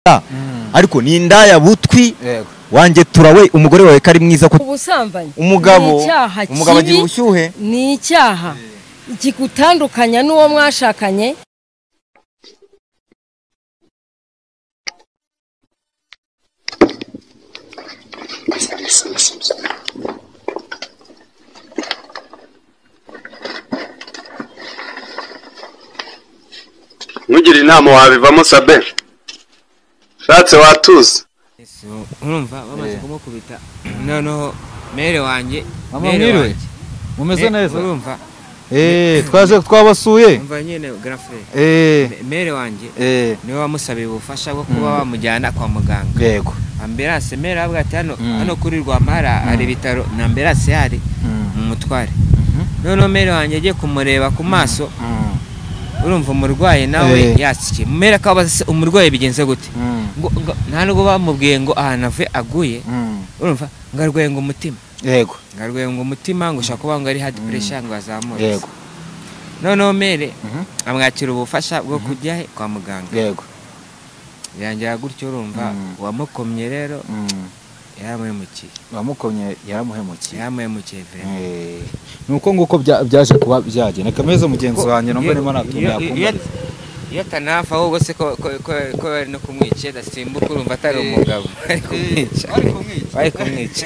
ariko ni indaya butwi wanjye turawe umugore wawe kari mwiza ko ubusambanyi umugabo agira ubushyuhe ni icyaha kigutandukanya n'uwo mwashakanye. Mugira inama wabivamo Sabe shatse watuza urumva bamaze kumukubita noneho mere wanjye mumeze neza urumva twaje twabasuye umva nyene grand frère mere wanjye niwe wamusabiye ubufasha bwo kuba bamujyana kwa muganga. Yego ambulance mere abwa ati hano kuri Rwamara ari bitaro na ambulance yari mu mutware. Noneho mere wanjye agiye kumureba ku maso urumva umurwayi nawe yasikiye mere akabaza umurwayi bigenze gute nta nubwo bamubwiye ngo ahanave aguye urumva ngarwaye ngo umutima. Yego ngarwaye ngo umutima ngo ushaka kuba ngo ari hard pressure ngo azamure. Yego noneho mere amwakira ubufasha bwo kujya kwa muganga. Yego yangira gutyo urumva wamukomye rero yaramuhemukiye nuko nguko byaje kuba byagenda kameze mugenzi wanjye no mbere natumya kumva iyo tanafa ahubwo se ko bari no kumwica dasimbuka urumva atari umugabo bari kumwica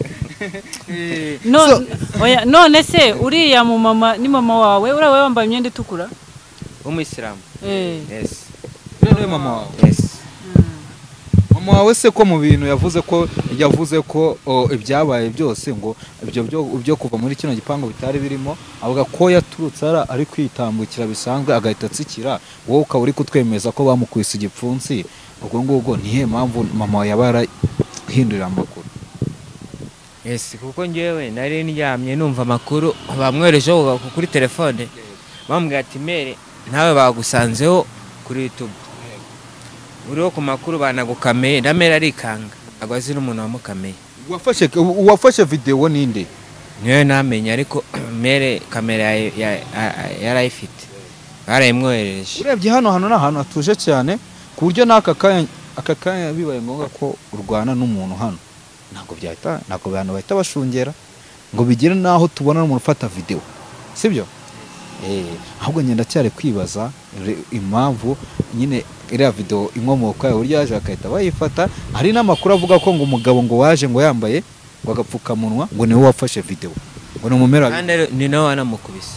none se uriya mu mama ni mama wawe urawe wambaye imyenda itukura umuyisilamu. Yes rero mama wawe. Yes mama wawe se ko mu bintu yavuze ko ibyabaye byose ngo ibyo kuva muri kino gipango bitari birimo avuga ko yaturutse ari kwitambukira bisanzwe agahita atsikira wowe ukaba uri kutwemeza ko bamukwise igipfunsi ubwo ngubwo nihe mpamvu mama wawe yabara hindurira amakuru. Yes kuko ngewe nari ndyamye numva amakuru bamwerejeho kuri telefone bambwira ati mere nawe bagusanzeho kuri YouTube uriho ku makuru banagukameye ndamera arikanga agwazi n'umuntu wamukameye. Wafashe video ninde? Niwe namenye ariko mere kamera yarayifite barayimwohereje. Urebye hano n'ahantu hatuje cyane ku buryo n'aka kanya bibaye ngombwa ko urwana n'umuntu hano ntabwo abantu bahita bashungera ngo bigire naho tubona n'umuntu ufata video sibyo? Ahubwo ngenda cyane kwibaza impamvu nyine iriya video inkomoka uburyo yaje akahita bayifata. Hari n'amakuru avuga ko ngo umugabo ngo waje ngo yambaye ngo agapfukamunwa ngo niwe wafashe video ngo numumera ni nawe wanamukubise.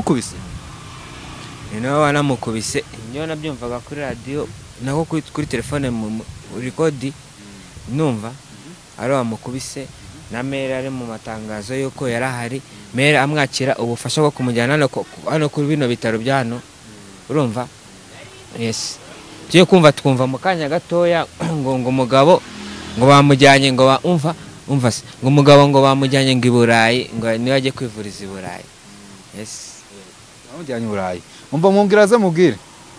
Ni nawe wanamukubise njye nabyumvaga kuri radio nako kuri telefone mu record numva ari wamukubise na mere ari mu matangazo yuko yarahari mere amwakira ubufasha bwo kumujyana hano kuri bino bitaro byano urumva. Yes tuye kumva twumva mu kanya gatoya ngo umugabo ngo bamujyanye ngo umva se ngo umugabo ngo bamujyanye ngo iburayi ngo niwe aje kwivuriza iburayi. Yes bamujyanye iburayi umva mungiraza mubwire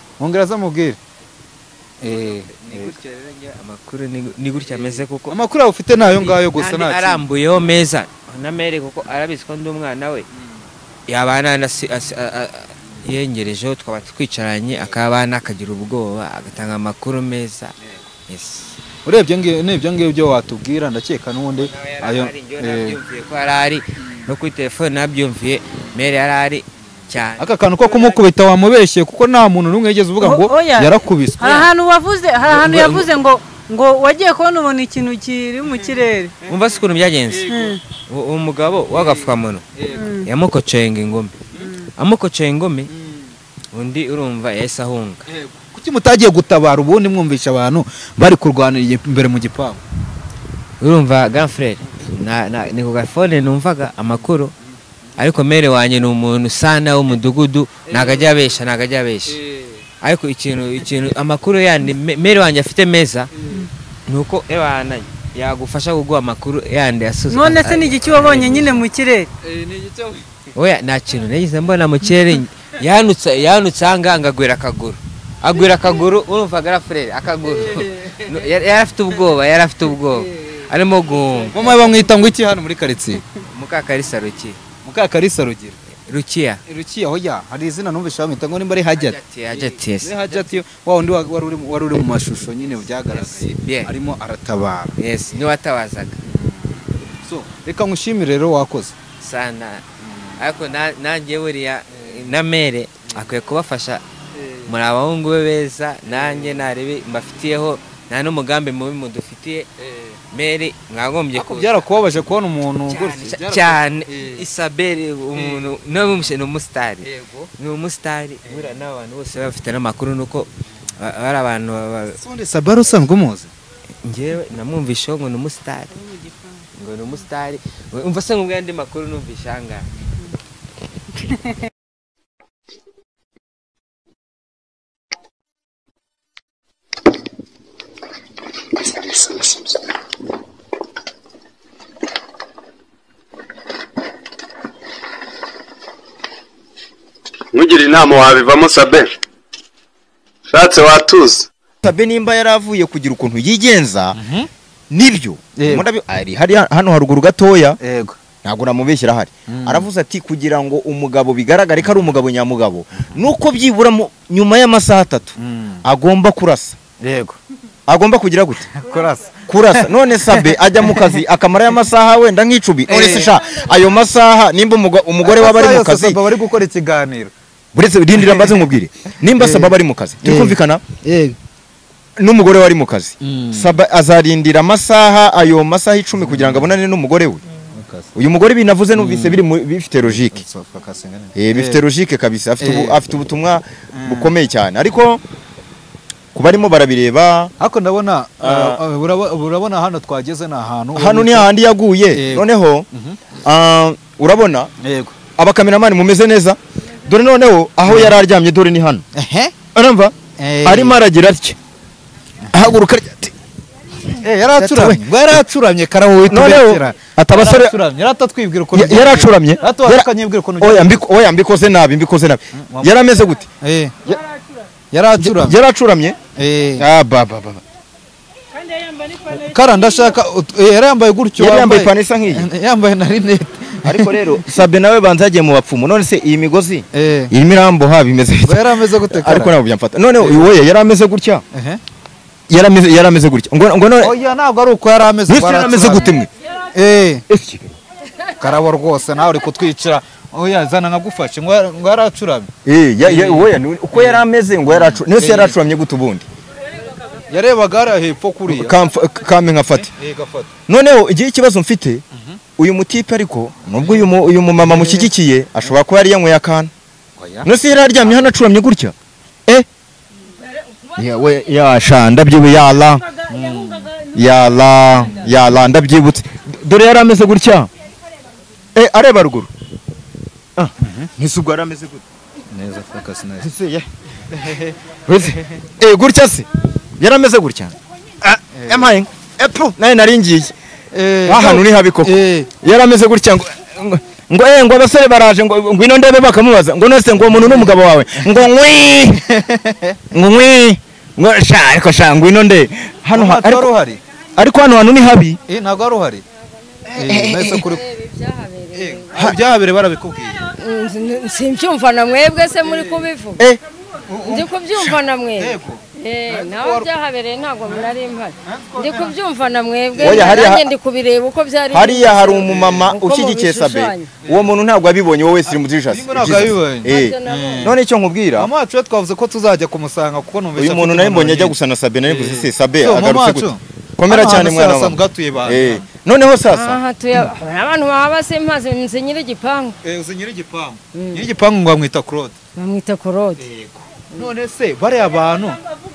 amakuru ni gutya ameze kuko amakuru ufite nayo ngayo gusa nta arambuyeho meza na mere kuko arabizwa ndi umwana we yabana yengerejeho twaba twicaranye akabana akagira ubwoba agatanga amakuru meza. Yes urebye n'ibyo ngibyo watubwira ndakeka n'undi ayo nabyumviye ko arari no kuri telefone nabyumviye mere yarari cyane aka kantu ko kumukubita wamubeshye kuko nta muntu n'umwe yigeze uvuga ngo yarakubiswe. hari ahantu yavuze ngo wagiye kubona ubona ikintu kiri mu kirere umva se ukuntu byagenze. Umugabo w'agapfukamunwa yamukocoye ingome amukocoye ingome undi urumva yahise ahunga. Kuki mutagiye gutabara ubundi mwumvisha abantu bari kurwanira imbere mu gipangu urumva grand frère ni ku gafone numvaga amakuru ariko mere wanye ni umuntu sana w'umudugudu nagajya abesha ariko ikintu amakuru yandi mere wanye afite meza nuko ebana yagufasha kuguha amakuru yandi asuze. None se n'igiki wabonye nyine mu kirere? Oya nta kintu nagize mbona mu kirere yanutse anga agwira akaguru urumva grand frère akaguru yarafite ubwoba arimo guhunga. Mama bamwita ngo iki hano muri quartier? Mukakarisa Rugira. Rukiya hoya hari izina numvisha bamwita ngo nimba ari Hajati yes. Hajati wa undi wari uri mu mashusho nyine byagaragaye Yeah. arimo aratabara Yes, ni watabazaga. so reka ngushimire rero wakoze Sana. Ariko nanjye buriya na mere akwiye kubafasha muri abahungu be beza nanjye narebe mbafitiyeho nta n'umugambi mubi mudufitiye mere mwagombye ko byarakubabaje kubona umuntu cyane Isabelle umuntu ni umusitari ni umusitari buriya n'abantu bose bafite n'amakuru nuko bari abantu sonde Sabaro usanzwe umuzi njyewe namwumvisheho ngo ni umusitari ngo ni umusitari umva se nk'ubwo andi makuru numvisha ahangaha Nkugira inama wabivamo Sabe. Shatse watuza. Sabe nimba yaravuye kugira ukuntu yigenza nibyo ari hari hano haruguru gatoya yego ntabwo namubeshyira hari aravuze ati kugira ngo umugabo bigaragare ko ari umugabo nyamugabo nuko byibura nyuma y'amasaha 3 agomba kurasa yego agomba kugira gute kurasa none Sabe ajya mu kazi akamara y'amasaha wenda nk'icubi none se sha ayo masaha nimba umugore waba ari mu kazi bari gukora ikiganiro buretse rindira mbaze nkubwire nimba Sabe bari mu kazi tukumvikana yego n'umugore wari mu kazi Sabe azarindira amasaha ayo masaha 10 kugira ngo abonane n'umugore we uyu mugore binavuze numvise bifite logique bifite logique kabisa afite ubutumwa bukomeye cyane ariko kubarimo barabireba hako ndabona urabona hano twageze na hano ni handi yaguye noneho urabona yego abakameramani mumeze neza dore noneho aho yari aryamye dore ni hano urumva arimo aragira atya ahaguruka yaracuramye karawo witubekera atabasore yaratatwibwira ko yaracuramye oya mbikoze nabi yarameze gute yaracuramye baba kara ndashaka yarambaye gutyo yambaye panisa nk'iyi yambaye na rinete ariko rero Sabe nawe banza yagiye mu bapfumu none se iyi migozi irimo irambo bimeze yarameze gute ariko ntabwo byamfata none uyu yarameze gutya yarameze gutya ngo none oya ntabwo ari uko yarameze gute mwe karabo rwose nawe uri kutwicira oya zana nkagufashe ngo yaracuramye oya uko yarameze ngo yaracuramye gute ubundi yarebaga hari hepfo kuriya kame nkafate noneho igihe ikibazo mfite uyu mutipe ariko nubwo uyu mumama mushyigikiye ashobora kuba yari yanyweye akana none se yari aryamye hano acuramye gutya we yasha ndabyibuye yala ndabyibutse dore yari ameze gutya areba ruguru ntisubwo yari ameze gutya neza focus neza gutya se yari ameze gutya emaye naye naringiye ahantu ni habi koko yari ameze gutya ngo abasore baraje ngo ngwino ndebe bakamubaza ngo nose ngo umuntu n'umugabo wawe ngo ariko sha ngwino nde hano ariko hano hantu ni habi ntabwo ari uhari nese kuri byahabere barabikubwiye simbyumva na mwebwe se muri kubivuga ndi kubyumva na mwebwe nawe byahabereye ntabwo murari impari ndi kubyumva na mwebwe nanjye ndi kubireba uko byari hariya hari umumama ushyigikiye Sabe uwo muntu ntabwo abibonye wowe siri muzijasi none icyo nkubwira mama wacu twavuze ko tuzajya kumusanga kuko numvise uyu muntu nawe mbonye ajya gusana Sabe nari mvuze se Sabe agarutse gute komera cyane mwana wawe noneho sasa hatuye abantu baba se mpaze nze nyiri igipangu uze nyiri igipangu ngo bamwita Claude none se bari abantu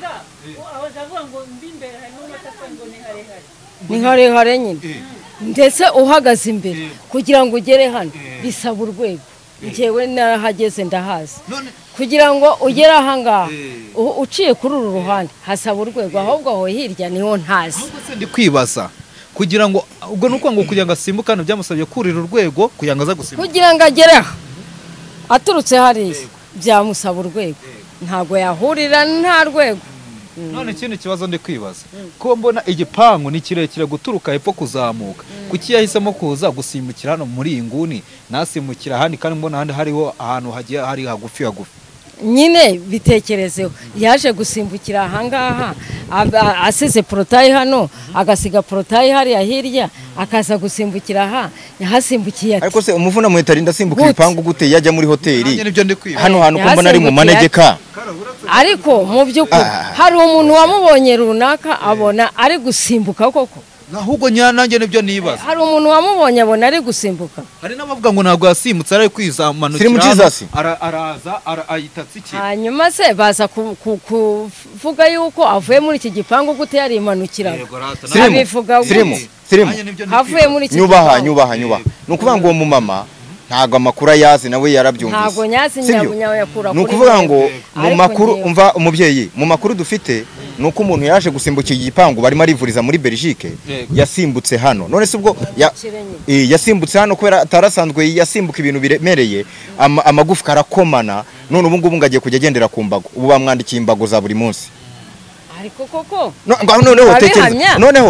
ni harehare nyine ndetse uhagaze imbere kugira ngo ugere hano bisaba urwego njyewe narahageze ndahazi kugira ngo ugere ahangaha uciye kuri uru ruhande hasaba urwego ahubwo aho hirya niho ntazi ndi kwibaza kugira ngo ubwo nuko ngo kugira ngo asimbukane byamusabye kurira urwego kugira ngo aza gusimbuka kugira ngo agere aturutse hariya byamusaba urwego ntago yahurira nta rwego none ikindi kibazo ndi kwibaza ko mbona igipangu ni kirekire guturuka hepfo kuzamuka kuki yahisemo kuza gusimbukira hano muri iyi nguni nasimbukira ahandi kandi mbona ahandi hariho ahantu hagiye hari hagufi nyine bitekerezeho yaje gusimbukira ahangaha asize porotayi hano agasiga porotayi hariya hirya akaza gusimbukira aha yahasimbukiye ati ariko se umuvuna muhetari ndasimbuka ibipangu gute yajya muri hoteli nibyo ndi kwibaza hano hantu ko mbona ari mu manegeka ariko mu by'ukuri hari umuntu wamubonye runaka abona ari gusimbuka koko ahubwo nanjye nibyo nibaza hari umuntu wamubonye abona ari gusimbuka hari n'abavuga ngo ntabwo yasimbutse ari kwizamanukira araza ayitatse iki hanyuma se baza kuvuga yuko avuye muri iki gipangu gute yarimanukiraga abivuga sirimu avuye muri iki nyubaha ni ukuvuga ngo uwo mumama ntago amakuru ayazi nawe yarabyumvise ntago nyazi nyabunya yakura ni ukuvuga ngo mu makuru umva umubyeyi mu makuru dufite nuko umuntu yaje gusimbukira igipangu barimo arivuriza muri Belgique yasimbutse hano none se ubwo yasimbutse hano kubera atarasanzwe yasimbuka ibintu biremereye amagufwa arakomana none ubu ngubu ngagiye kujya agendera ku mbago ubu bamwandikiye imbago za buri munsi ariko koko noneho tekereza noneho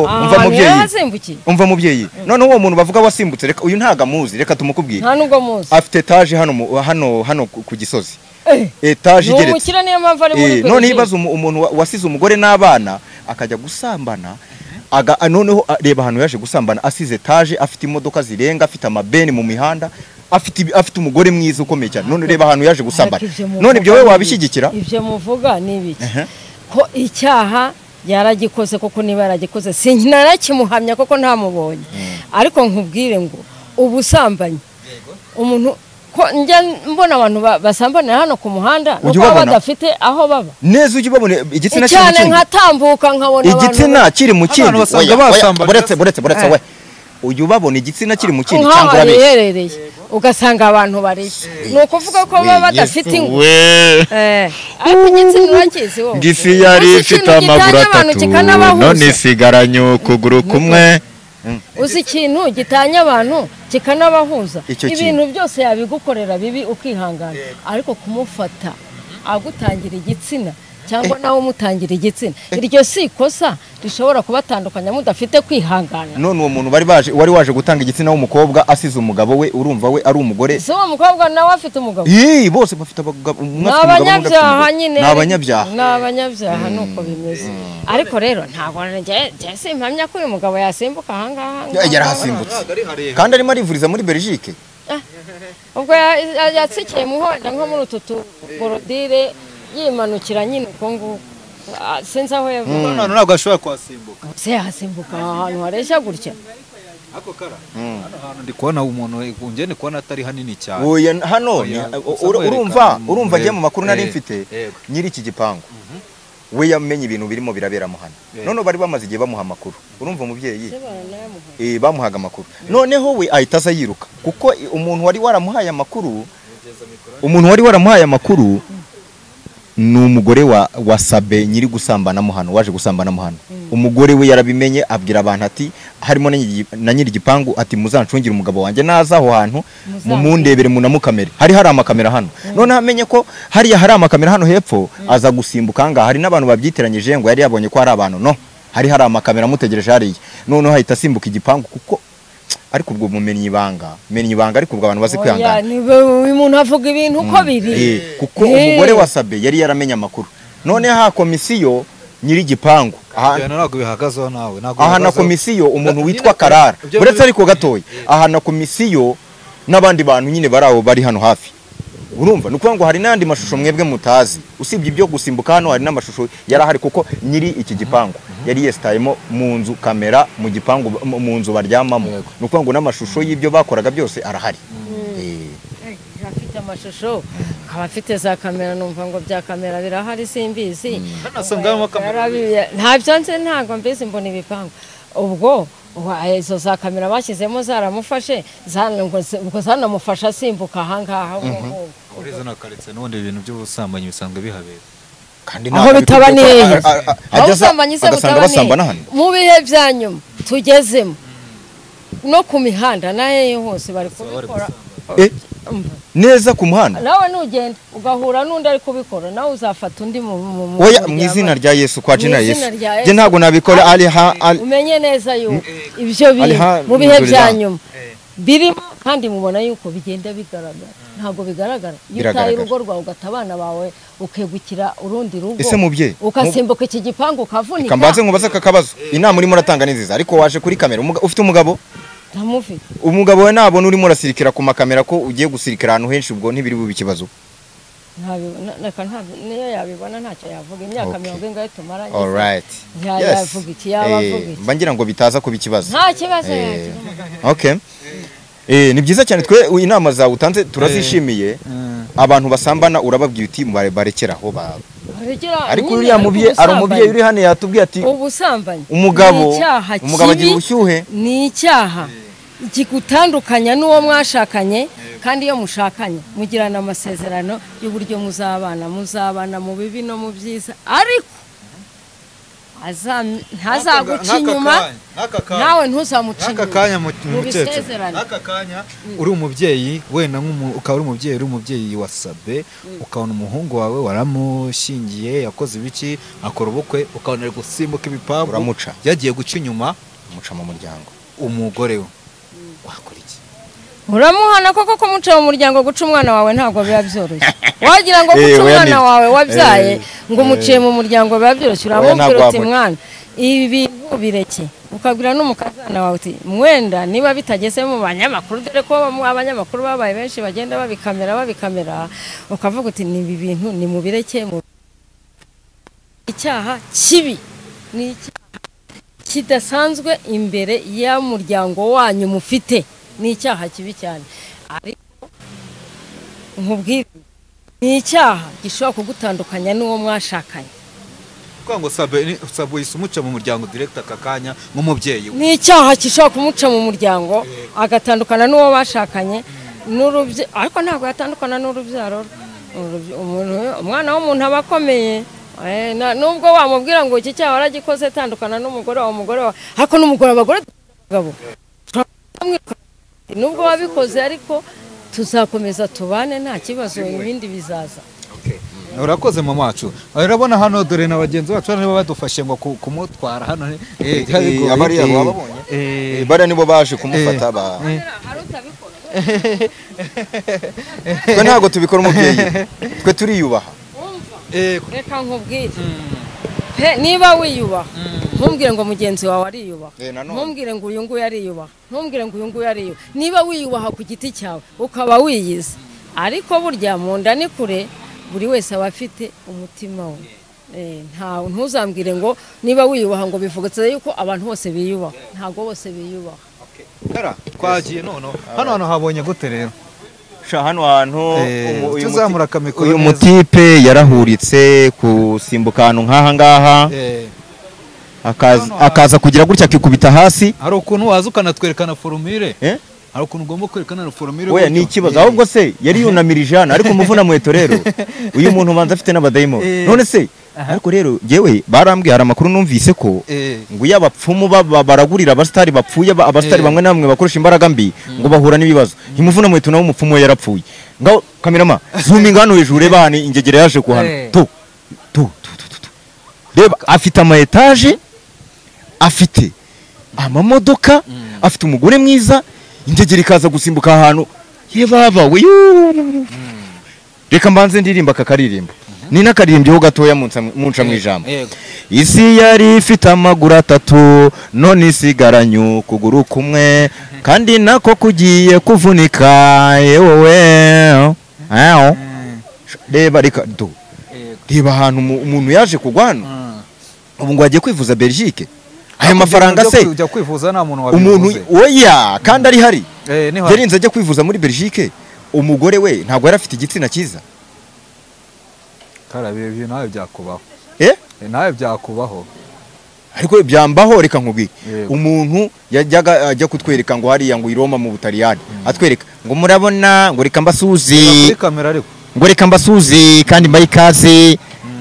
umva mubyeyi noneho uwo muntu bavuga wasimbutse reka uyu ntago amuzi reka tumukubwire nta nubwo muzi afite etage hano ku Gisozi etage igeretse none yibaza umuntu wasize umugore n'abana akajya gusambana noneho reba ahantu yaje gusambana asize etage afite imodoka zirenga afite amabeni mu mihanda afite umugore mwiza ukomeye cyane none reba ahantu yaje gusambana none ibyo wowe wabishyigikira ibyo muvuga ni ibiki ko icyaha yaragikoze koko niba yaragikoze sinarakimuhamya koko ntamubonye ariko nkubwire ngo ubusambanyi umuntu ko njya mbona abantu basambana hano ku muhanda nuko badafite aho baba neza ujye ubabona igitsina kiri mu cyane nkatambuka nkabona abantu igitsina kiri mu kindi buretse we uyu ubabona igitsina kiri mu kindi cyangwa urabiherereye ugasanga abantu bari ni ukuvuga ko baba badafite ingo ariko igitsina urakizi wowe ngifi yari ifite amaguru atatu none isigaranye ukuguru kumwe uzi ikintu gitanya abantu kikanabahuza ibintu byose yabigukorera bibi ukihangana ariko kumufata agutangira igitsina cyangwa nawe umutangira igitsina iryo si ikosa rishobora kubatandukanya mudafite kwihangana none uwo muntu wari waje gutanga igitsina w'umukobwa asize umugabo we urumva we ari umugore se uwo mukobwa nawe afite umugabo bose bafite abagabo n'abanyabyaha nyine n'abanyabyaha nuko bimeze ariko rero ntabwo njye simpamya ko uyu mugabo yasimbuka ahangaha yarahasimbutse kandi arimo arivuriza muri Belgique ubwo yatsikiye muhonda nko muri utu tuborodire yimanukira nyine uko nguko sinzi aho yavuga none ntabwo ashobora kuhasimbuka se yahasimbuka ahantu hareshya gutya ako kara hano ndi kubona umuntu ungene kubona atari hanini cyane hano urumva ngiye mu makuru nari mfite nyiri iki gipangu we yamenye ibintu birimo biraberamo hano none bari bamaze igihe bamuha amakuru urumva umubyeyi bamuhaga amakuru noneho we ahita aza yiruka kuko umuntu wari waramuhaye amakuru ni umugore wa Sabe nyiri gusambanamo hano waje gusambanamo hano umugore we yarabimenye abwira abantu ati harimo na nyiri gipangu ati muzancungire umugabo wanjye naza aho hantu mumundebere munamukamere hari amakamera hano none amenye ko hariya hari amakamera hano hepfo aza gusimbuka ngaha hari n'abantu babyiteranyije ngo yari yabonye ko hari abantu hari amakamera amutegereje hariya noneho hahita asimbuka igipangu kuko ariko ubwo mumenya ibanga ariko ubwo abantu bazi kwihangana uyu muntu avuga ibintu uko biri kuko umugore wa Sabe yari yaramenye amakuru none komisiyo nyiri gipangu ntabwo bihagazeho nawe na komisiyo umuntu witwa Karara uretse ariko gatoya na komisiyo n'abandi bantu nyine bari hano hafi urumva nuko ngo hari n'andi mashusho mwebwe mutazi usibye ibyo gusimbuka hano hari n'amashusho yarahari kuko nyiri iki gipangu yari yesitayemo mu nzu kamera mu gipangu mu nzu baryamamo nuko ngo n'amashusho y'ibyo bakoraga byose arahari afite amashusho abafite za kamera numva ngo bya kamera birahari simbizi ntabyo nzi ntabwo mbizi mbona ibipangu ubwo izo za kamera bashyizemo zaramufashe ubwo zanamufasha asimbuka ahangaha ureze nakaretse n'ubundi ibintu by'ubusambanyi bisanzwe bihabera aho bitaba neza aho ubusambanyi se butaba neza mu bihe bya nyuma tugezemo no ku mihanda n'ahehe hose bari kubikora neza ku muhanda nawe nugenda ugahura n'undi ari kubikora nawe uzafata undi mu oya mu izina rya Yesu kwa jina Yesu Mu izina rya je ntago nabikora umenye neza yuko ibyo mu bihe bya nyuma birimo kandi mubona yuko bigenda bigaragara ntago bigaragara yutaye urugo rwawe ugatabana bawe ukegukira urundi rugo ese mubye ukasimbuka iki gipangu ukavunika kambaze nkubaza kakabazo inama urimo uratanga ni nziza ariko waje kuri kamera ufite umugabo ntamufite umugabo we nabona urimo urasirikira ku makamera ko ugiye gusirikira ahantu henshi ubwo ntibiri bube ikibazo niyo yabibona ntacyo yavuga imyaka 40 ingahe tumaranye all right yavuga iki yabavuga iki mba ngira ngo bitaza kuba ikibazo nta kibazo okay ni byiza cyane twe inama zawe utanze turazishimiye abantu basambana urababwiye uti barekeraho baba ariko uriya mubye ari umubyeyi uri hano yatubwiye ati ubusambanyi umugabo agira ubushyuhe ni icyaha kigutandukanya n'uwo mwashakanye kandi iyo mushakanye mugirana amasezerano y'uburyo muzabana mu bibi no mu byiza ariko ntazaguca inyuma nawe ntuzamuca inyuma n'aka kanya mukecuru n'aka kanya uri umubyeyi wenda ukaba uri umubyeyi wa Sabe ukabona umuhungu wawe waramushingiye yakoze ibiki akora ubukwe ukabona ari gusimbuka ibipangu uramuca yagiye guca inyuma umuca mu muryango umugore we wakora iki uramuhana koko kumuca mu muryango guca umwana wawe ntabwo biba byoroshye wagira ngo guca umwana wawe wabyaye ngo umuciye mu muryango biba byoroshye uramubwira uti mwana ibi bintu bireke ukabwira n'umukazana wawe uti mwenda niba bitageze mu banyamakuru dore ko abanyamakuru babaye benshi bagenda babikamera ukavuga uti ni ibi bintu ni mu bireke icyaha kibi ni icyaha kidasanzwe imbere y'umuryango wanyu mufite ni icyaha kibi cyane ariko nkubwire ni icyaha gishobora kugutandukanya n'uwo mwashakanye kwa ngo Sabe umuca mu muryango direct akakanya nk'umubyeyi ni icyaha gishobora kumuca mu muryango agatandukana n'uwo bashakanye ariko ntabwo yatandukana n'urubyaro umwana w'umuntu aba akomeye nubwo wamubwira ngo iki cyaha waragikoze tandukana n'umugore wawe ariko n'umugore abagore nubwo wabikoze ariko tuzakomeza tubane nta kibazo ibindi bizaza urakoze mama wacu urabona hano dore na bagenzi bacu nibo badufashe ngo kumutwara hano abariya babonye bariya nibo baje kumufata twe ntabwo tubikora umubyeyi twe turiyubaha reka nkubwire niba wiyubaha ntumbwire ngo mugenzi wawe ariyubaha ntumbwire ngo uyu nguyu ariyubaha ntumbwire ngo uyu nguyu ariyubaha niba wiyubaha ku giti cyawe ukaba wiyizi ariko burya mu nda ni kure buri wese aba afite umutima we ntuzambwire ngo niba wiyubaha ngo bivugutse yuko abantu bose biyubaha ntabwo bose biyubaha twagiye hano habonye gute rero hano hantu uyu mutipe yarahuritse kusimbuka ahantu nk'aha ngaha akaza kugira gutya akikubita hasi hari ukuntu waza ukanatwerekana forumire hari ukuntu ugomba kwerekana forumire we ni ikibazo ahubwo se yari yunamirije hano ariko umuvuna muheto rero uyu muntu ubanza afite n'abadayimo none se ariko rero jewe barambwiye hari amakuru numvise ko ngo iyo abapfumu baragurira abasitari bapfuye abasitari bamwe na bamwe bakoresha imbaraga mbi ngo bahura n'ibibazo imuvuna muheto nawe umupfumu we yarapfuye ngaho kamerama zoominga hano hejuru reba hano ingegera yaje kuhana reba afite ama etaje afite amamodoka afite umugore mwiza ingegera ikaza gusimbuka ahantu ye baba we reka mbanze ndirimba akakaririmba ni n'akaririmbyeho gatoya munca mu ijambo isi yari ifite amaguru atatu none isigaranye ukuguru kumwe kandi nako kugiye kuvunika yewe reba reba ahantu umuntu yaje kugwana ubu ngo agiye kwivuza Belgique ayo mafaranga se ujya kwivuza nta muntu wabivuze oya kandi ari hari yarinze ajya kwivuza muri Belgique umugore we ntabwo yari afite igitsina cyiza karabiye ibyo nawe byakubaho nawe byakubaho ariko byambaho reka nkubwire umuntu yajyaga ajya kutwereka ngo hariya ngo Roma mu Butaliyani atwereka ngo murabona ngo reka mbasuzi ngo reka mbasuzi kandi mbayikaze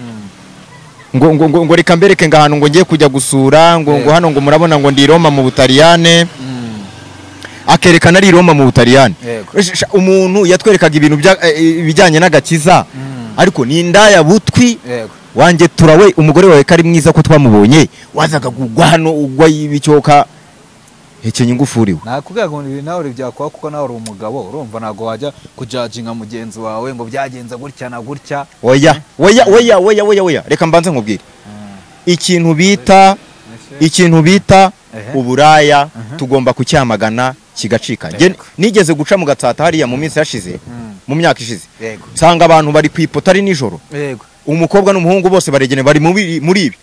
ngo reka mbereke ngahantu ngo ngiye kujya gusura ngo hano ngo murabona ngo ndi Roma mu Butaliyane akerekana ari i Roma mu Butaliyani. Yego. Umuntu yatwerekaga ibintu bijyanye n'agakiza ariko ni indaya butwi. Yego. Wanjye turawe umugore wawe kari mwiza ko twamubonye wazaga kugwa hano ugwa y'ibicyoka hekenye ingufuriwe. Nakubwira ngo ibi nawe byakwa kuko nawe uri umugabo urumva nago wajya kujudginga mugenzi wawe ngo byagenze gutya na gutya. Oya reka mbanze nkubwire ikintu bita uburaya tugomba kucyamagana kigacika. Nigeze guca mu Gatsata hariya mu minsi yashize mu myaka ishize nsanga abantu bari kwipota ari nijoro. Yego. Umukobwa n'umuhungu bose baregene bari muri ibi.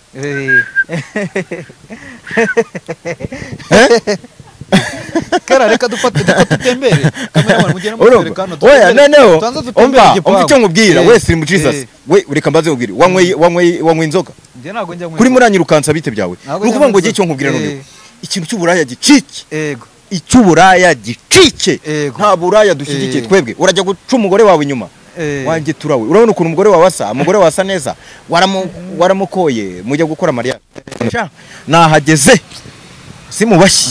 Kara reka dufate tutembere kamera mugera mu kwerekano. Oya noneho umva icyo nkubwira wese mu Jesus we reka mbaze nkubwire wanywe inzoga nje nago njya kuri muranyirukansa bite byawe nukuvuga ngo giye cyo nkubwira none ikintu cy'uburaya gicike. Yego. Icy'uburaya gicike nta buraya dushyigikiye twebwe. Urajya guca umugore wawe inyuma wanjye turawe urabona ukuntu umugore wawe asa umugore wawe asa neza waramukoye mujya gukora Maria nahageze simubashyi.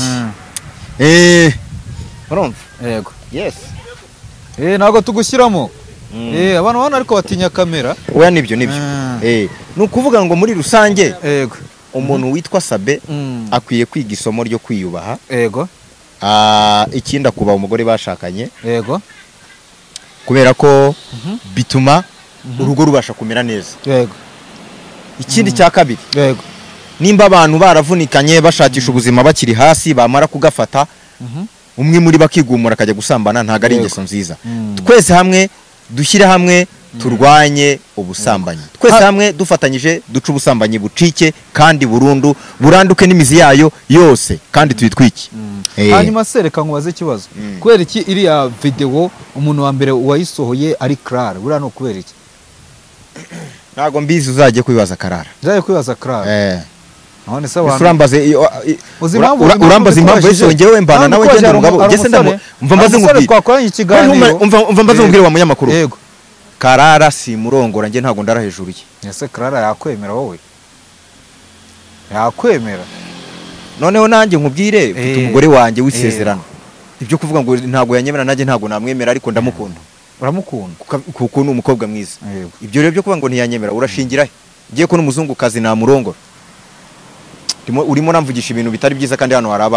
Urumva? Yego. Yes. Nago tugushyiramo. Abantu bana ariko batinya kamera. Oya nibyo. Nukuvuga ngo muri rusange Yego. umuntu witwa Sabe akwiye kwiga isomo ryo kwiyubaha. Yego. Ikindi akuba umugore bashakanye. Yego. Kubera ko bituma urugo rubasha kumera neza. Yego. Ikindi cya kabiri. Yego. Nimba abantu baravunikanye bashakisha ubuzima bakiri hasi bamara kugafata umwe muri bakigumura akajya gusambana ntago ari ingeso nziza. Twese hamwe dushyire hamwe turwanye ubusambanyi. Twese hamwe dufatanyije duca ubusambanyi bucike kandi burundu buranduke n'imizi yayo yose kandi tuyitwike. Hanyuma sereka nkubaze ikibazo. Kubera iki iriya video umuntu wa mbere wayisohoye ari Clara bura no kubera iki? Ntago mbizi uzaje kwibaza Karara. Nzaje kwibaza Clara. None se abantu urambaza impamvu yisongewe mbana nawe genda mugabo gese ndamva mbaze nkubwire twakoranye ikiganiro umva mbaze nkubwire wa munyamakuru. Yego. Karara si murongora nge ntago ndara hejuru ye. Ese Clara yakwemera wowe? Yakwemera. Noneho nanjye nkubwire mfite umugore wanjye wisezerano. Ibyo kuvuga ngo ntago yanyemera nanjye ntago namwemera ariko ndamukunda. Uramukunda kuko ni umukobwa mwiza. Ibyo rero byo kuvuga ngo ntiyanyemera urashingira he? Ngiye ko n'umuzungu kazi namurongora. Urimo namvugisha ibintu bitari byiza kandi hano hari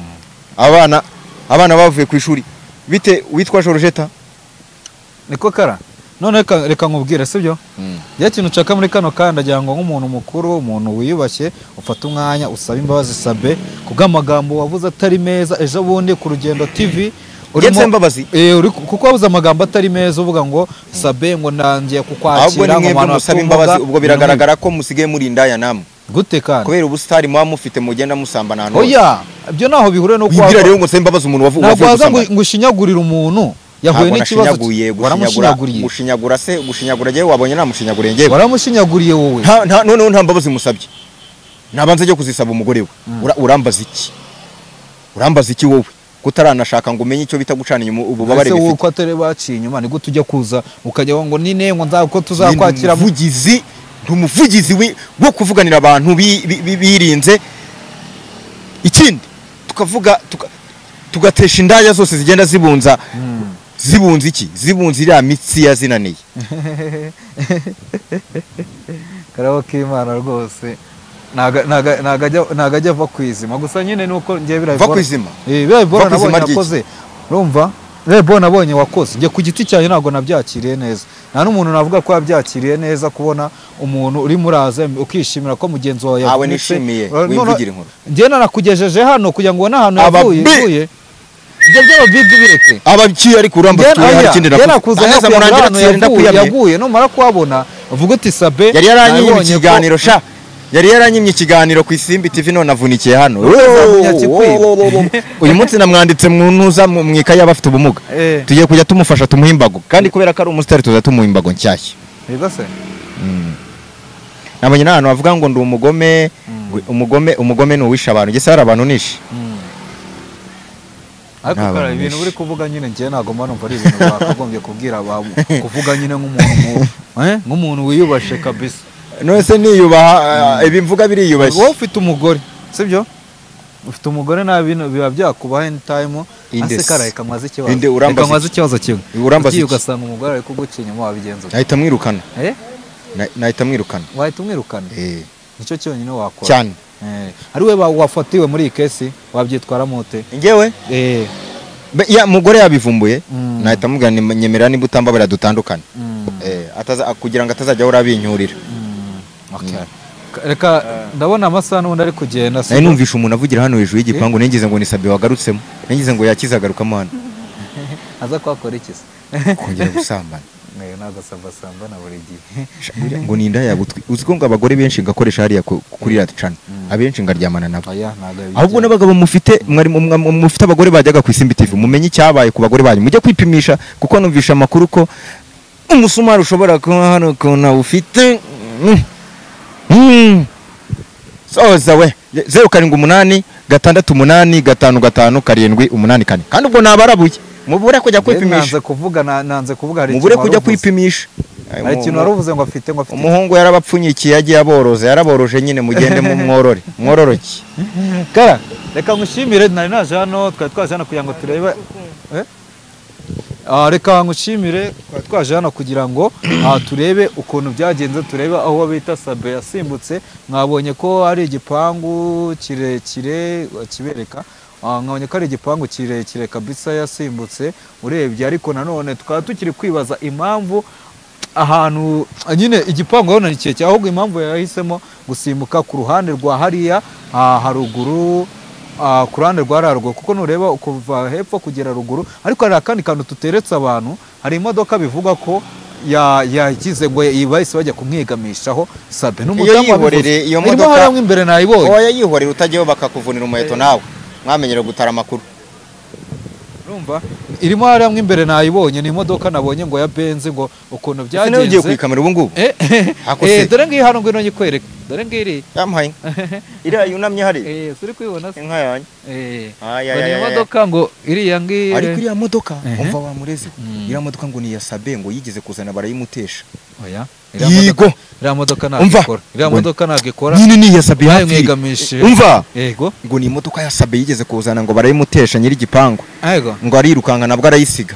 abana bavuye ku ishuri bite witwa Georgette niko Kara. None reka nkubwire sibyo ya kintu caka muri kano kandi agira ngo nk'umuntu mukuru umuntu wiyubashye ufata umwanya usaba imbabazi Sabe kubw'amagambo wavuze atari meza ejo bundi ku Rugendo TV urimo imbabazi kuko wabuze amagambo atari meza uvuga ngo Sabe ngo nangiye kukwakira ngo mwana usaba imbabazi ubwo biragaragara ko musigaye muri indaya namwe. Gute kandi kubera ubusitari muba mufite mugenda musambana hano. Oya ibyo naho bihure no kwa rero ngo semba baza umuntu wavuga ngo ushinyagurira umuntu yahuye n'ikibazo gushinyagura se gushinyagura je wabonye namushinyaguriye ngewe waramushinyaguriye wowe none nta mbabazi musabye nabanze cyo kuzisaba umugore we. Urambaza iki wowe kutaranashaka ngo umenye icyo bita gucana inyuma ububabare bifite. Ese uko atari baciye inyuma niko tujya kuza ukajya ngo nine ngo nzako tuzakwakira umuvugizi wo kuvuganira abantu birinze. Ikindi tugatesha indaya zose zigenda zibunza iriya mitsi yazinaniye. Karabo k'Imana rwose nagajya va kwizima gusa nyine nuko ngiye birabibona. Va kwizima? Birabibona nabonye yakoze. Urumva? Rebo nabonye wakoze ngiye ku giti cyanjye ntago nabyakiriye neza. Nta n'umuntu navuga ko yabyakiriye neza kubona umuntu uri muraza ukishimira ko mugenzi wawe yawe nishimiye wivugira inkuru. Ngiye nanakugejeje hano kugira ngo n'ahantu yavuye. Ibyo by'ababigi bireke. Abaki ari kuramba tuye hari kindi nakuze neza murangira yaguye no mara kwabona uvuga uti Sabe yari yaranyimye ikiganiro sha yari yaranyimye ikiganiro ku Isimbi TV none avunikiye hano. Uyu munsi namwanditse mu ntuza mu ikaye y'abafite ubumuga tugiye kujya tumufasha tumuhimbago kandi kubera ko ari umusitari tuza tumuhimbago nshyashya. Yego se nabonye n'ahantu bavuga ngo ndi umugome ni uwisha abantu gese hari abantu nishe. Ariko kara ibintu uri kuvuga nyine ngiye ntago mba numva ari ibintu bakagombye kubwira abantu kuvuga nyine nk'umuntu wiyubashe kabisa. None se niyubaha ibi mvuga biriyubashye. Wowe ufite umugore sibyo ufite umugore nta bintu biba byakubaho anytime ase karaye kamwaza ikibazo Inde urambaza kamwaza ikibazo kimwe urambaza ugiye ugasanga umugore ari kuguca inyuma wabigenza nahita mwirukana nahita mwirukana wahita umwirukana nicyo cyonyine wakora cyane ari we wafatiwe muri iyi kesi wabyitwara mute ngewe ya mugore yabivumbuye nahita mubwira nyemerera niba utambabara dutandukane kugira ngo atazajya ahora abinyurira reka ndabona amasaha n'ubundi ari kugenda nari numvisha umuntu avugira hano hejuru y'igipangu ningize ngo ni Sabe wagarutsemo ningize ngo yakize agarukamo hano aza kwakora iki se kongera gusambana ntabwo sambana buri gihe ngo ni inda yagutwi uzi ko ngo abagore benshi ngakoresha hariya kuri radicana abenshi ngaryamana nabo ahubwo n'abagabo mufite abagore bajyaga ku Isimbi TV mumenye icyabaye ku bagore banyu mujye kwipimisha kuko numvisha amakuru ko umusumari ushobora kuba hano kona ufite soza we 078 688 555 784 kandi ubwo nabarabuye mubure kujya kwipimisha nanze kuvuga hari mubure kujya kwipimisha hari ikintu waruvuze ngo afite umuhungu yarabapfunyikiye yagiye aboroze yaraboroje nyine mugende mu mwororoki kara reka ngushimire nari naje hano twaje hano kugira ngo turebe reka ngushimire twaje hano kugira ngo turebe ukuntu byagenze turebe aho bita Sabe yasimbutse mwabonye ko ari igipangu kirekire kibereka nkabonye ko ari igipangu kirekire kabisa yasimbutse urebye ariko nanone tukaba tukiri kwibaza impamvu ahantu nyine igipangu urabona ni kirekire ahubwo impamvu yahisemo gusimbuka ku ruhande rwa hariya haruguru ku ruhande rwa rarwo kuko nureba kuva hepfo kugera ruguru ariko hari akandi kantu tuteretse abantu hari imodoka bivuga ko yagize ngo bahise bajya kumwigamishaho Sabe n'umudamu wabivuze iyo modoka harimo imbere nayibonye oya yihorera utajyeho bakakuvunira umuheto nawe mwamenyera gutara amakuru urumva irimo harimo imbere nayibonye ni imodoka nabonye ngo ya Benz ngo ukuntu byagenze sine ugiye kwikamera ubu ngubu dore ngiye hano ngwino nyikwereka dore ngiri yampaye iriya yunamye hari suri kwibona inka yanjye ni imodoka ngo iriya ngiye ariko iriya modoka umva wamureze iriya modoka ngo ni ya Sabe ngo yigeze kuzana barayimutesha oya yigo iriya modoka nagikora iriya modoka nagikora nyine ni ya Sabe yamwigamishe umva yego ngo ni imodoka ya Sabe yigeze kuzana ngo barayimutesha nyiri igipangu yego ngo arirukanka nabwo arayisiga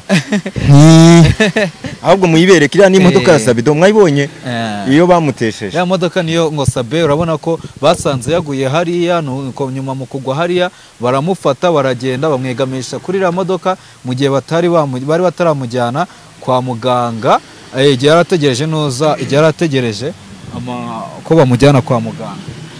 ahubwo muyibereke iriya ni imodoka ya Sabe do mwayibonye iyo bamutesheje ya modoka niyo ngo Sabe urabona ko basanze yaguye hariya nuko nyuma mu kugwa hariya baramufata baragenda bamwegamisha kuri iriya modoka mu gihe bari bataramujyana kwa muganga igihe yarategereje noza igihe yarategereje ko bamujyana kwa muganga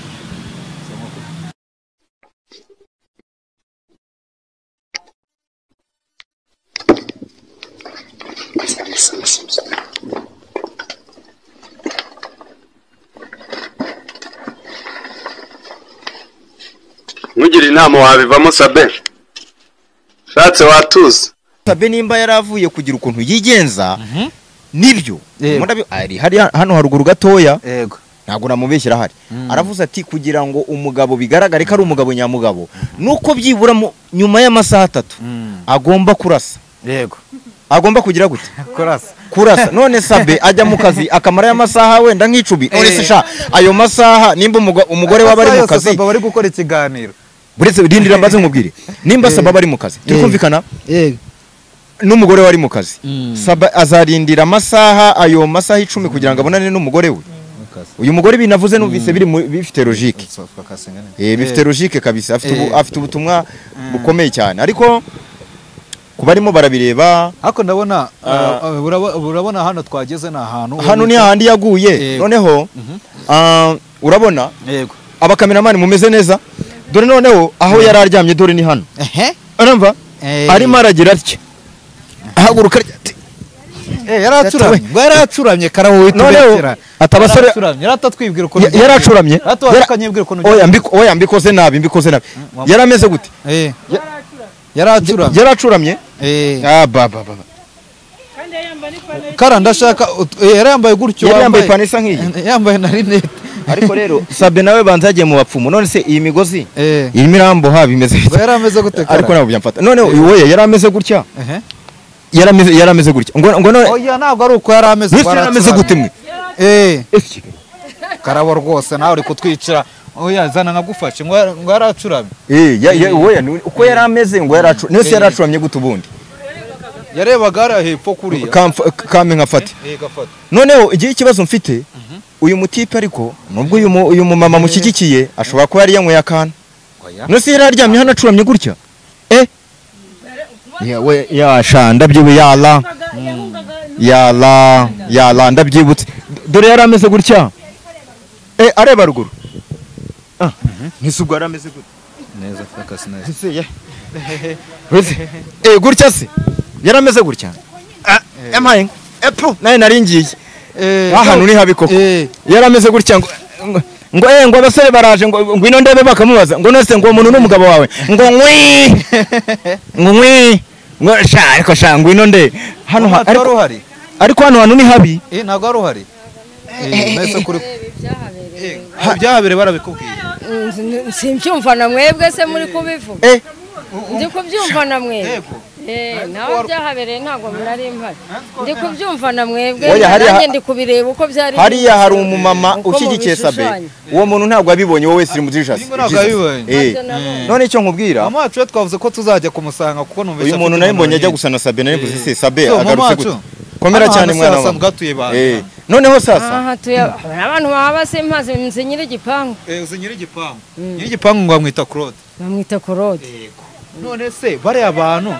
Mugira inama wabivamo Sabe shatse watuza Sabe nimba yaravuye kugira ukuntu yigenza nibyo ari hano haruguru gatoya yego ntabwo namubeshyira hari aravuze ati kugira ngo umugabo bigaragare ko ari umugabo nyamugabo nuko byibura nyuma y'amasaha 3 agomba kurasa yego agomba kugira gute kurasa none Sabe ajya mu kazi akamara y'amasaha wenda nk'icubi uretse sha ayo masaha nimba umugore waba ari mu kazi Sabe bari gukora ikiganiro buretse rindira mbaze nkubwire nimba Sabe bari mu kazi tukumvikana yego n'umugore wari mu kazi Sabe azarindira amasaha ayo masaha 10 kugira ngo abonane n'umugore we uyu mugore binavuze numvise bifite logique bifite logique kabisa afite ubutumwa bukomeye cyane ariko kubarimo barabireba hako ndabona urabona hano twageze na hano ni handi yaguye noneho urabona yego abakameramani mumeze neza dore noneho aho yari aryamye dore ni hano urumva arimo aragira atya ahaguruka yaracuramye karawo witubekera atabasore yaratatwibwira ukuntu yaracuramye yarakanyibwira ukuntu oya mbikoze nabi yarameze gute yaracuramye baba kara ndashaka yambaye gutyo yambaye panisa nk'iyi yambaye na rinete ariko rero Sabe nawe banza yagiye mu bapfumu none se iyi migozi irimo irambo bimeze bite yarameze gute kara ariko nabo byamfata none uyu yarameze gutya yarameze gutya ngo none oya ntabwo ari uko yarameze yarameze gute mwe karabo rwose nawe uri kutwicira oya zana nkagufashe ngo yaracuramye uko yari ameze ngo yaracuramye nese yaracuramye gute ubundi yarebaga hariya hepfo kuriya kame nkafate noneho igihe ikibazo mfite uyu mutipe ariko nubwo uyu mumama mushyigikiye ashobora kuba yari yanyweye akana nese yari aryamye hano acuramye gutya yasha ndabyibuye yala ndabyibutse dore yari ameze gutya areba ruguru ntisubwo yari ameze gutya neza focus neza gutya se yari ameze gutya emaye naye naringiye ahantu ni habi koko yari ameze gutya ngo abasore baraje ngo ngwino ndebe bakamubaza ngo nose ngo umuntu n'umugabo wawe ngo ariko sha ngwino nde hano ariko hano hantu ni habi ntago ari uhari nese kuri byahabere barabikubwiye simbyumva na mwebwe se muri kubivuga ndi kubyumva na mwebwe nawe byahabereye ntabwo nari mpari ndi kubyumva na mwebwe nanjye ndi kubireba uko byari hariya hari umumama ushyigikiye Sabe uwo muntu ntabwo abibonye wowe siri muzijasi none icyo nkubwira mama wacu twavuze ko tuzajya kumusanga kuko numvise uyu muntu nawe mbonye ajya gusana Sabe nari mvuze se Sabe agarutse gute komera cyane mwana wawe noneho sasa abantu baba basimpaze nzinyira igipangu uzinyira igipangu nyiri igipangu ngo bamwita Claude none se bariya abantu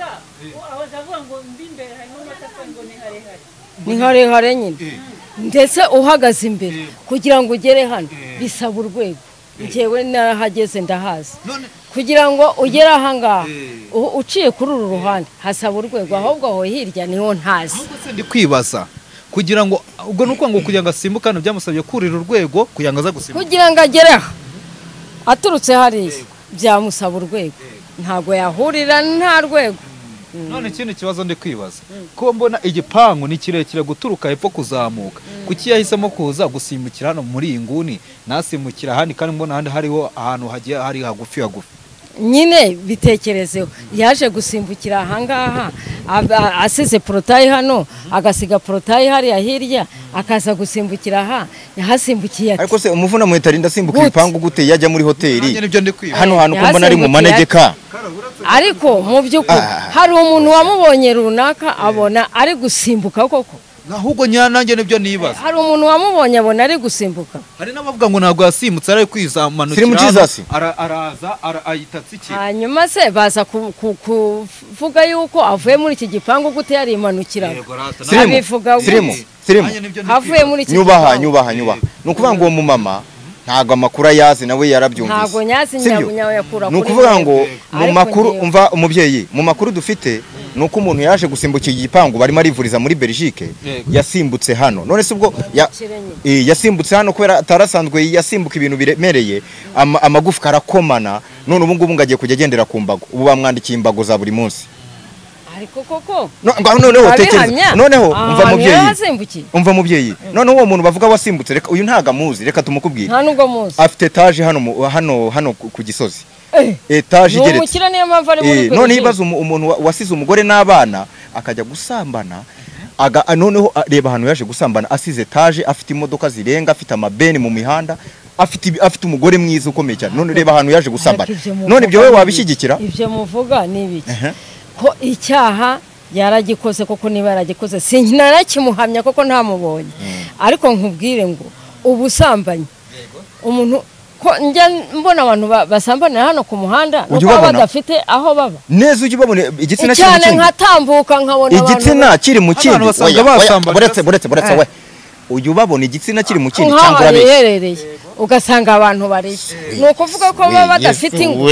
ni harehare nyine ndetse uhagaze imbere kugira ngo ugere hano bisaba urwego njyewe narahageze ndahazi kugira ngo ugere ahangaha uciye kuri uru ruhande hasaba urwego ahubwo aho hirya niho ntazi ndi kwibaza kugira ngo ubwo nuko ngo kugira ngo asimbuke hano byamusabye kurira urwego kugira ngo aza gusimbuka kugira ngo agere aha aturutse hariya byamusaba urwego ntago yahurira nta rwego none ikindi kibazo ndi kwibaza ko mbona igipangu ni kirekire guturuka hepfo kuzamuka kuki yahisemo kuza gusimbukira hano muri iyi nguni nasimbukira ahandi kandi mbona ahandi hariho ahantu hagiye hari hagufi nyine bitekerezeho yaje gusimbukira ahangaha asize porotayi hano agasiga porotayi hariya hirya akaza gusimbukira aha yahasimbukiye ariko se umuvuna muhita arinda asimbuka ibipangu gute yajya muri hoteli hano hantu ko mbona ari mu manegeka ariko mu by'ukuri hari umuntu wamubonye runaka abona ari gusimbuka koko ahubwo nanjye nibyo nibaza hari umuntu wamubonye abona ari gusimbuka hari n'abavuga ngo ntabwo yasimbutse ari kwizamanukira araza ayitatse iki hanyuma se baza kuvuga yuko avuye muri iki gipangu gute yari imanukira abivuga havuye muri iki nyubaha ni ukuvuga ngo uwo mumama ntago amakuru ayazi nawe yarabyumvise ntago nyazi nyamunyawe yakura kuri ni ukuvuga ngo mu makuru umva umubyeyi mu makuru dufite nuko umuntu yaje gusimbukira igipangu barimo arivuriza muri Belgique yasimbutse hano none se ubwo yasimbutse hano kubera atarasanzwe yasimbuka ibintu biremereye amagufwa arakomana none ubu ngubu ngagiye kujya agendera ku mbago ubu bamwandikiye imbago za buri munsi ariko koko noneho tekereza noneho umva mubyeyi noneho uwo muntu bavuga wasimbutse reka uyu ntago amuzi reka tumukubwire nta nubwo muzi afite etage hano ku Gisozi etage igeretse none yibaza umuntu wasize umugore n'abana akajya gusambana noneho reba ahantu yaje gusambana asize etage afite imodoka zirenga afite amabeni mu mihanda afite umugore mwiza ukomeye cyane none reba ahantu yaje gusambana none ibyo wowe wabishyigikira ibyo muvuga ni ibiki ko icyaha yaragikoze koko niba yaragikoze sinarakimuhamya koko ntamubonye ariko nkubwire ngo ubusambanyi umuntu ko njya mbona abantu basambana hano ku muhanda nuko badafite aho baba neza ujye ubabona igitsina kiri mu kindi cyane nkatambuka nkabona abantu igitsina kiri mu kindi buretse we ujye ubabona igitsina kiri mu kindi cyangwa urabiherereye ugasanga abantu bari ni ukuvuga ko baba badafite ingo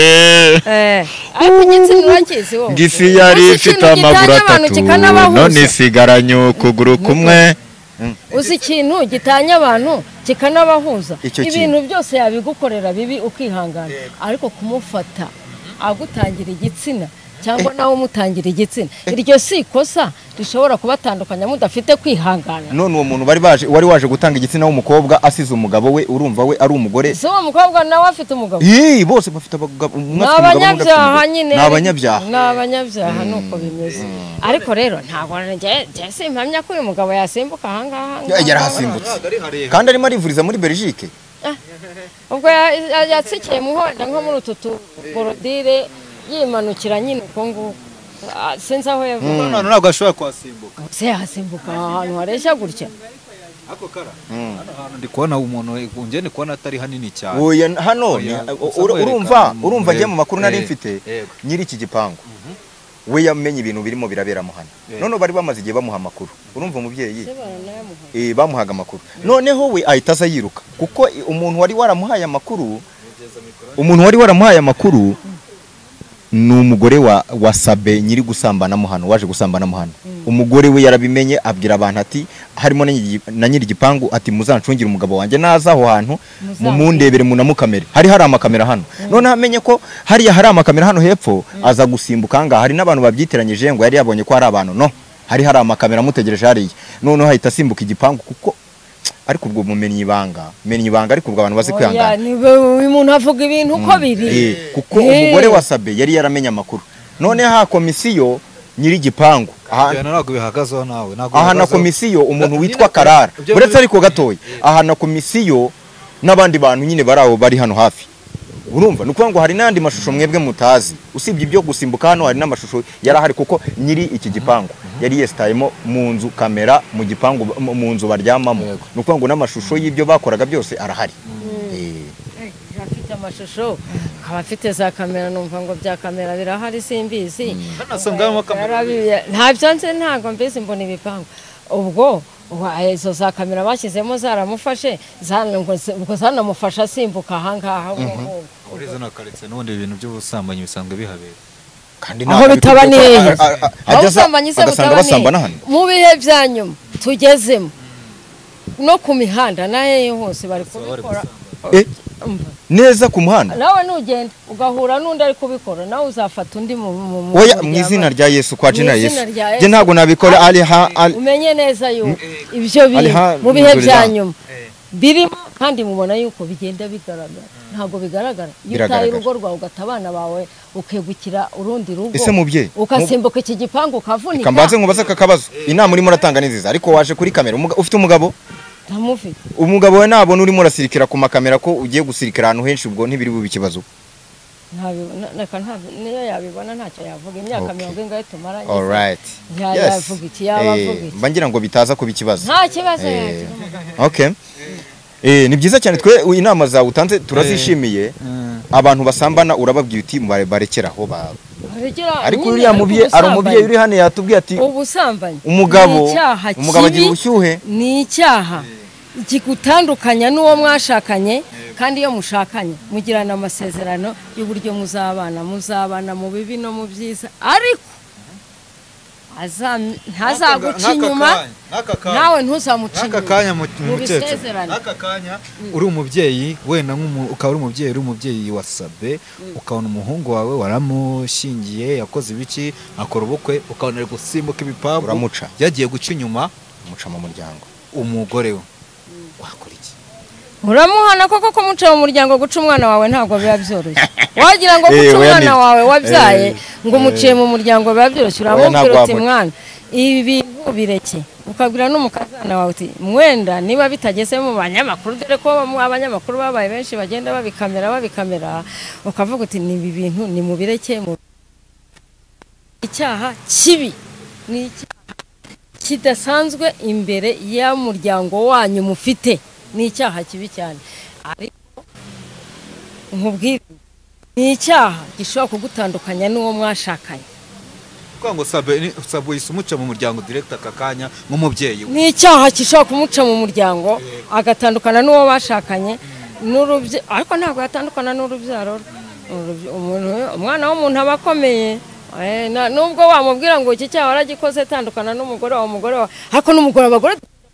ariko igitsina urakizi wowe ngisi yari ifite amaguru atatu none isigaranye ukuguru kumwe uzi ikintu gitanya abantu kikanabahuza ibintu byose yabigukorera bibi ukihangana ariko kumufata agutangira igitsina cyangwa nawe umutangira igitsina iryo si ikosa rishobora kubatandukanya mudafite kwihangana none uwo muntu wari waje gutanga igitsina w'umukobwa asize umugabo we urumva we ari umugore so uwo mukobwa nawe afite umugabo bose bafite abagabo n'abanyabyaha nyine n'abanyabyaha nuko bimeze ariko rero ntabwo njye simpamya ko uyu mugabo yasimbuka ahangaha yarahasimbutse kandi arimo arivuriza muri Belgique ubwo yatsikiye muhonda nko muri utu tuborodire yimanukira nyine uko nguko sinzi aho yavuga none ntabwo ashobora kuhasimbuka se yasimbuka ahantu hareshya gutya ako kara hano hantu ndi kubona umuntu njye ndi kubona atari hanini cyane oya hano urumva ngiye mu makuru nari mfite nyiri iki gipangu we yamenye ibintu birimo birabera mu hano none bari bamaze igihe bamuha amakuru urumva umubyeyi bamuhaga amakuru noneho we ahita aza yiruka kuko umuntu wari waramuhaye amakuru ni umugore wa Sabe nyiri gusambanamo hano waje gusambanamo hano umugore we yarabimenye abwira abantu ati harimo na nyiri gipangu ati muzancungire umugabo wanjye naza aho hantu mumundebere munamukamere hari amakamera hano none amenye ko hari amakamera hano hepfo aza gusimbuka ngaha hari n'abantu babyiteranyije ngo yari yabonye ko hari abantu no hari amakamera mutegereje hariya none hahita asimbuka igipangu kuko ariko ubwo menya ibanga ariko ubwo abantu bazi kwihangana uyu muntu avuga ibintu uko biri kuko umugore wa Sabe yari yaramenye amakuru none komisiyo nyiri gipangu ntabwo bihagazeho nawe na komisiyo umuntu witwa Karara uretse ariko gatoya na komisiyo n'abandi bantu nyine bari hano hafi urumva nukuvuga ngo hari n'andi mashusho mwebwe mutazi usibye ibyo gusimbuka hano hari n'amashusho yarahari kuko nyiri iki gipangu yari yesitayemo mu nzu kamera mu gipangu mu nzu baryamamo nukuvuga ngo n'amashusho y'ibyo bakoraga byose arahari afite amashusho afite za kamera numva ngo bya kamera birahari simbizi ntabyo nzi ntabwo mbizi mbona ibipangu ubwo izo za kamera bashyizemo zaramufashe ubwo zanamufasha asimbuka ahangaha urizo nakaretse n'ubundi ibintu by'ubusambanyi bisanzwe bihabera aho bitaba neza aho ubusambanyi se butaba neza mu bihe bya nyuma tugezemo no ku mihanda nayo hose bari kubikora neza ku muhanda nawe nugenda ugahura n'undi ari kubikora nawe uzafata undi mu izina rya Yesu kwa jina Yesu je ntago nabikora umenye neza yuko ibyo mu bihe bya nyuma birimo kandi mubona yuko bigenda bigaragara ntago bigaragara yutaye urugo rwawe ugatabana bawe ukegukira urundi rugo ese mubye ukasimbuka iki gipangu ukavunika kambaze nkubaza kakabazo inama urimo uratanga ni nziza ariko waje kuri kamera ufite umugabo ntamufite umugabo we nabona urimo urasirikira ku makamera ko ugiye gusirikira ahantu henshi ubwo ntibiri bube ikibazo niyo yabibona ntacyo yavuga imyaka 40 ingahe tumaranye alright yavuga iki yabavuga iki mbangira ngo bitaza kuba ikibazo nta kibazo okay ni byiza cyane twe inama zawe utanze turazishimiye abantu basambana urababwiye uti barekeraho baba ariko uriya umubyeyi uri hano yatubwiye ati ubusambanyi umugabo agira ubushyuhe ni icyaha kigutandukanya n'uwo mwashakanye kandi iyo mushakanye mugirana amasezerano y'uburyo muzabana mu bibi no mu byiza ariko ntazaguca inyuma nawe ntuzamuca inyuma mu bisezerano n'aka kanya uri umubyeyi wenda ukaba uri umubyeyi wa Sabe ukabona umuhungu wawe waramushingiye yakoze ibiki akora ubukwe ukabona ari gusimbuka ibipangu uramuca yagiye guca inyuma umuca mu muryango umugore we wakora iki uramuhana koko kumuca mu muryango guca umwana wawe ntabwo biba byoroshye wagira ngo guca umwana wawe wabyaye ngo umuciye mu muryango biba byoroshye uramubwira uti mwana ibi bintu bireke ukabwira n'umukazana wawe uti mwenda niba bitageze mu banyamakuru dore ko abanyamakuru babaye benshi bagenda babikamera ukavuga uti ni ibi bintu ni mu bireke icyaha kibi ni icyaha kidasanzwe imbere y'umuryango wanyu mufite ni icyaha kibi cyane ariko nkubwire ni icyaha gishobora kugutandukanya n'uwo mwashakanye kuko ngo Sabe umuca mu muryango direct akakanya nk'umubyeyi ni icyaha gishobora kumuca mu muryango agatandukana n'uwo bashakanye ariko ntabwo yatandukana n'urubyaro umwana w'umuntu aba akomeye nubwo wamubwira ngo iki cyaha waragikoze tandukana n'umugore wawe ariko n'umugore abagore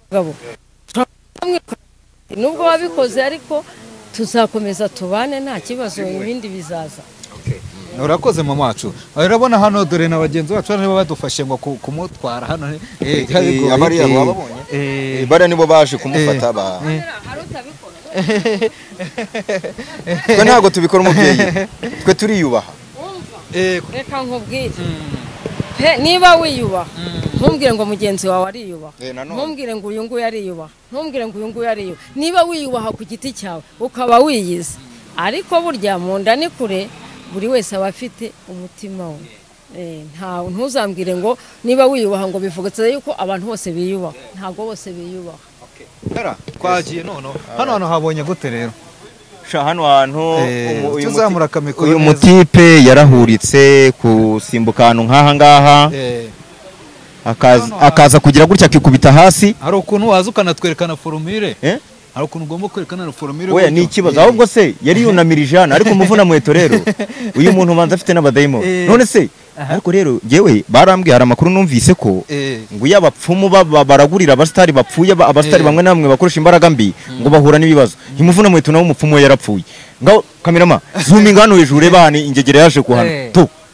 nubwo wabikoze ariko tuzakomeza tubane nta kibazo ibindi bizaza urakoze mama wacu urabona hano dore na bagenzi bacu nibo badufashe ngo kumutwara hano abariya babonye bariya nibo baje kumufata twe ntabwo tubikora umubyeyi twe turiyubaha reka nkubwire niba wiyubaha ntumbwire ngo mugenzi wawe ariyubaha, ntumbwire ngo uyu nguyu ariyubaha, ntumbwire ngo uyu nguyu ariyubaha. Niba wiyubaha ku giti cyawe ukaba wiyizi, ariko burya mu nda ni kure, buri wese aba afite umutima we. Ntuzambwire ngo niba wiyubaha ngo bivugutse yuko abantu bose biyubaha, ntabwo bose biyubaha. Twagiye none hano habonye gute rero? Hano hantu uyu mutipe yarahuritse kusimbuka ahantu nk'aha ngaha, akaza kugira gutya akikubita hasi. Hari ukuntu waza ukanatwerekana forumire, hari ukuntu ugomba kwerekana forumire. Oya ni ikibazo, ahubwo se yari yunamirije hano, ariko umuvuna mweto rero uyu muntu ubanza afite n'abadayimo. None se ariko rero ngewe barambwiye, hari amakuru numvise ko ngo iyo abapfumu baragurira abasitari bapfuye, abasitari bamwe na bamwe bakoresha imbaraga mbi ngo bahura n'ibibazo. Imuvuna mweto nawe umupfumu we yarapfuye. Ngaho kamerama zoominga hano hejuru, reba hano ingegera yaje kuhana.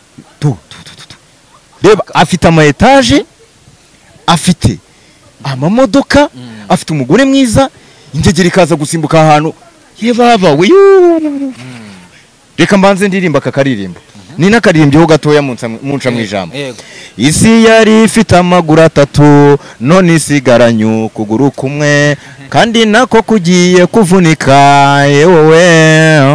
Reba afite ama etage, afite amamodoka, afite umugore mwiza, ingegera ikaza gusimbuka ahantu. Ye baba we, reka mbanze ndirimba kakaririmba. Ni n'akaririmbyeho gatoya munca mu ijambo. Isi yari ifite amaguru atatu, none isigaranye ukuguru kumwe, kandi nako kugiye kuvunika. Yewe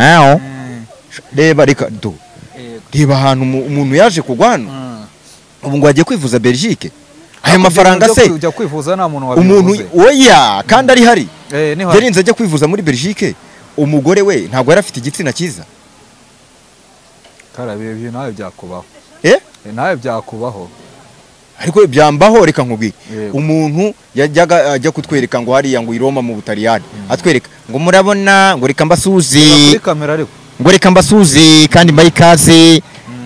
reba reka reba ahantu umuntu yaje kugwa hano. Ubu ngo agiye kwivuza Belgique. Ayo mafaranga se ujya kwivuza nta muntu wabivuze. Umuntu oya kandi ari hari. Yarinze ajya kwivuza muri Belgique. Umugore we ntabwo yari afite igitsina cyiza. Karabiye ibyo nawe byakubaho. Nawe byakubaho. Ariko byambaho, reka nkubwire. Umuntu yajyaga ajya kutwereka ngo hariya ngo Iroma mu Butaliyani. Atwereka ngo murabona ngo reka mbasuzi. Kuri kamera ariko. Ngo reka mbasuzi kandi mbayikaze.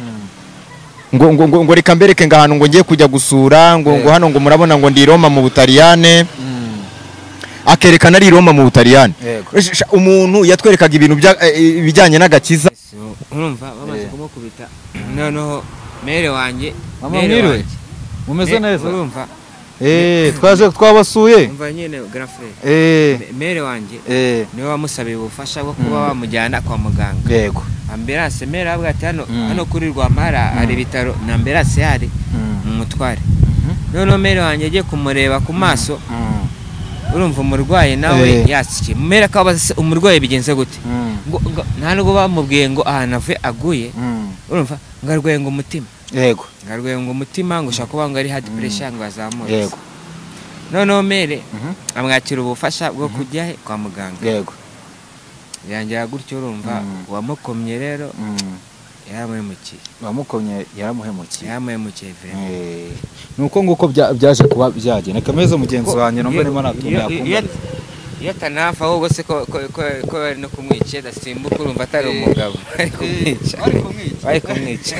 Ngo reka mbereke ngahantu ngo ngiye kujya gusura, ngo hano ngo murabona ngo ndi Iroma mu Butaliyani. Akerekana ari Roma mu Butaliyani. Umuntu yatwerekaga ibintu bijyanye n'agakiza. Urumva bamaze kumukubita, noneho mere wanjye, mama mwiriwe mumeze neza. Urumva twaje twabasuye. Umva nyine grand frère, mere wanjye niwe wamusabiye ubufasha bwo kuba bamujyana kwa muganga. Yego ambulance mere abwa ati hano kuri Rwamara hari ibitaro na ambulance yari mu Mutware. Noneho mere wanjye agiye kumureba ku maso, urumva umurwayi nawe yasikiye. Mere akaba umurwayi bigenze gute, nta nubwo bamubwiye ngo ahantu avuye aguye. Urumva ngarwaye ngo umutima. Yego ngarwaye ngo umutima, ngo ushaka kuba ngo ari hard pressure ngo azamure. Yego noneho mere amwakira ubufasha bwo kujya kwa muganga. Yego yangira gutyo. Urumva wamukomye rero yaramuhemukiye. Wamukomye yaramuhemukiye vraiment. Nuko nguko byaje kuba byagenda. Kameze mugenzi wanjye nombe nima natumya kumva. Iyo tanafa ahubwo se ko bari no kumwica dasimbuka, urumva atari umugabo ari kumwica.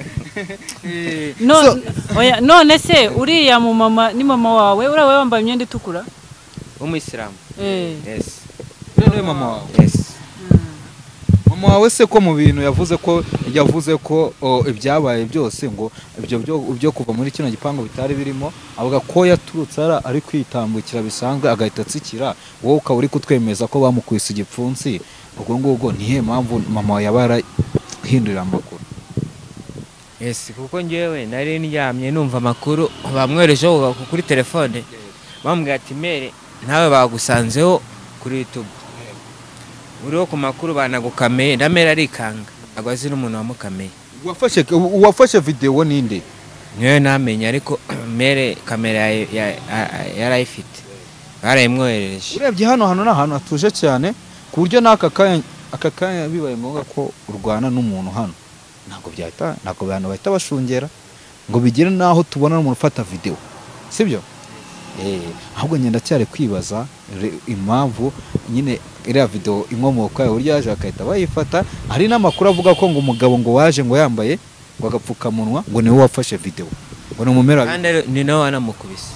None se uriya mu mama ni mama wawe, urawe wambaye imyenda itukura w'umuyisilamu? Yes. Rero mama wawe? Yes. Mama wawe se ko mu bintu yavuze ko ibyabaye byose ngo ibyo kuva muri kino gipango bitari birimo, avuga ko yaturutse ari kwitambukira bisanzwe agahita atsikira, wowe ukaba uri kutwemeza ko bamukwise igipfunsi. Ubwo ngubwo nihe mpamvu mama wawe yabara hindurira amakuru? Yes, kuko njyewe nari ndyamye numva amakuru bamwerejeho kuri telefone, bambwira ati mere nawe bagusanzeho kuri YouTube, uriho ku makuru banagukameye. Na mere arikanga agwazi n'umuntu wamukameye. Wafashe video ninde? Niwe namenye, ariko mere kamera yarayifite barayimwohereje. Urebye hano n'ahantu hatuje cyane ku buryo n'aka kanya bibaye ngombwa ko urwana n'umuntu hano, ntabwo abantu bahita bashungera ngo bigire naho tubona n'umuntu ufata video, sibyo? Ahubwo ngenda cyari kwibaza impamvu nyine iriya video inkomoko yayo buryo yaje akahita bayifata. Hari n'amakuru avuga ko ngo umugabo ngo waje ngo yambaye ngo agapfukamunwa ngo niwe wafashe video, ngo ni umumera kandi ni nawe wanamukubise.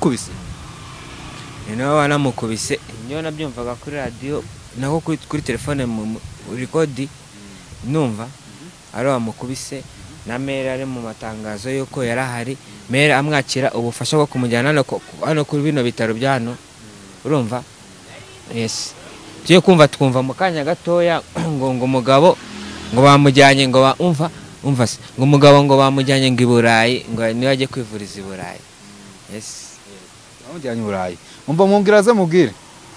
Ni nawe wanamukubise. Njyewe nabyumvaga kuri radio nako kuri telefone mu record numva ari wamukubise, na mere ari mu matangazo yuko yarahari. Mere amwakira ubufasha bwo kumujyana hano kuri bino bitaro bya hano. Urumva? Yes. Tuye kumva twumva mu kanya gatoya ngo umugabo ngo bamujyanye ngo umva umva se ngo umugabo ngo bamujyanye ngo i Burayi ngo niwe ajye kwivuriza i Burayi. Yes. bamujyanye i Burayi umva mumbwira ze mubwire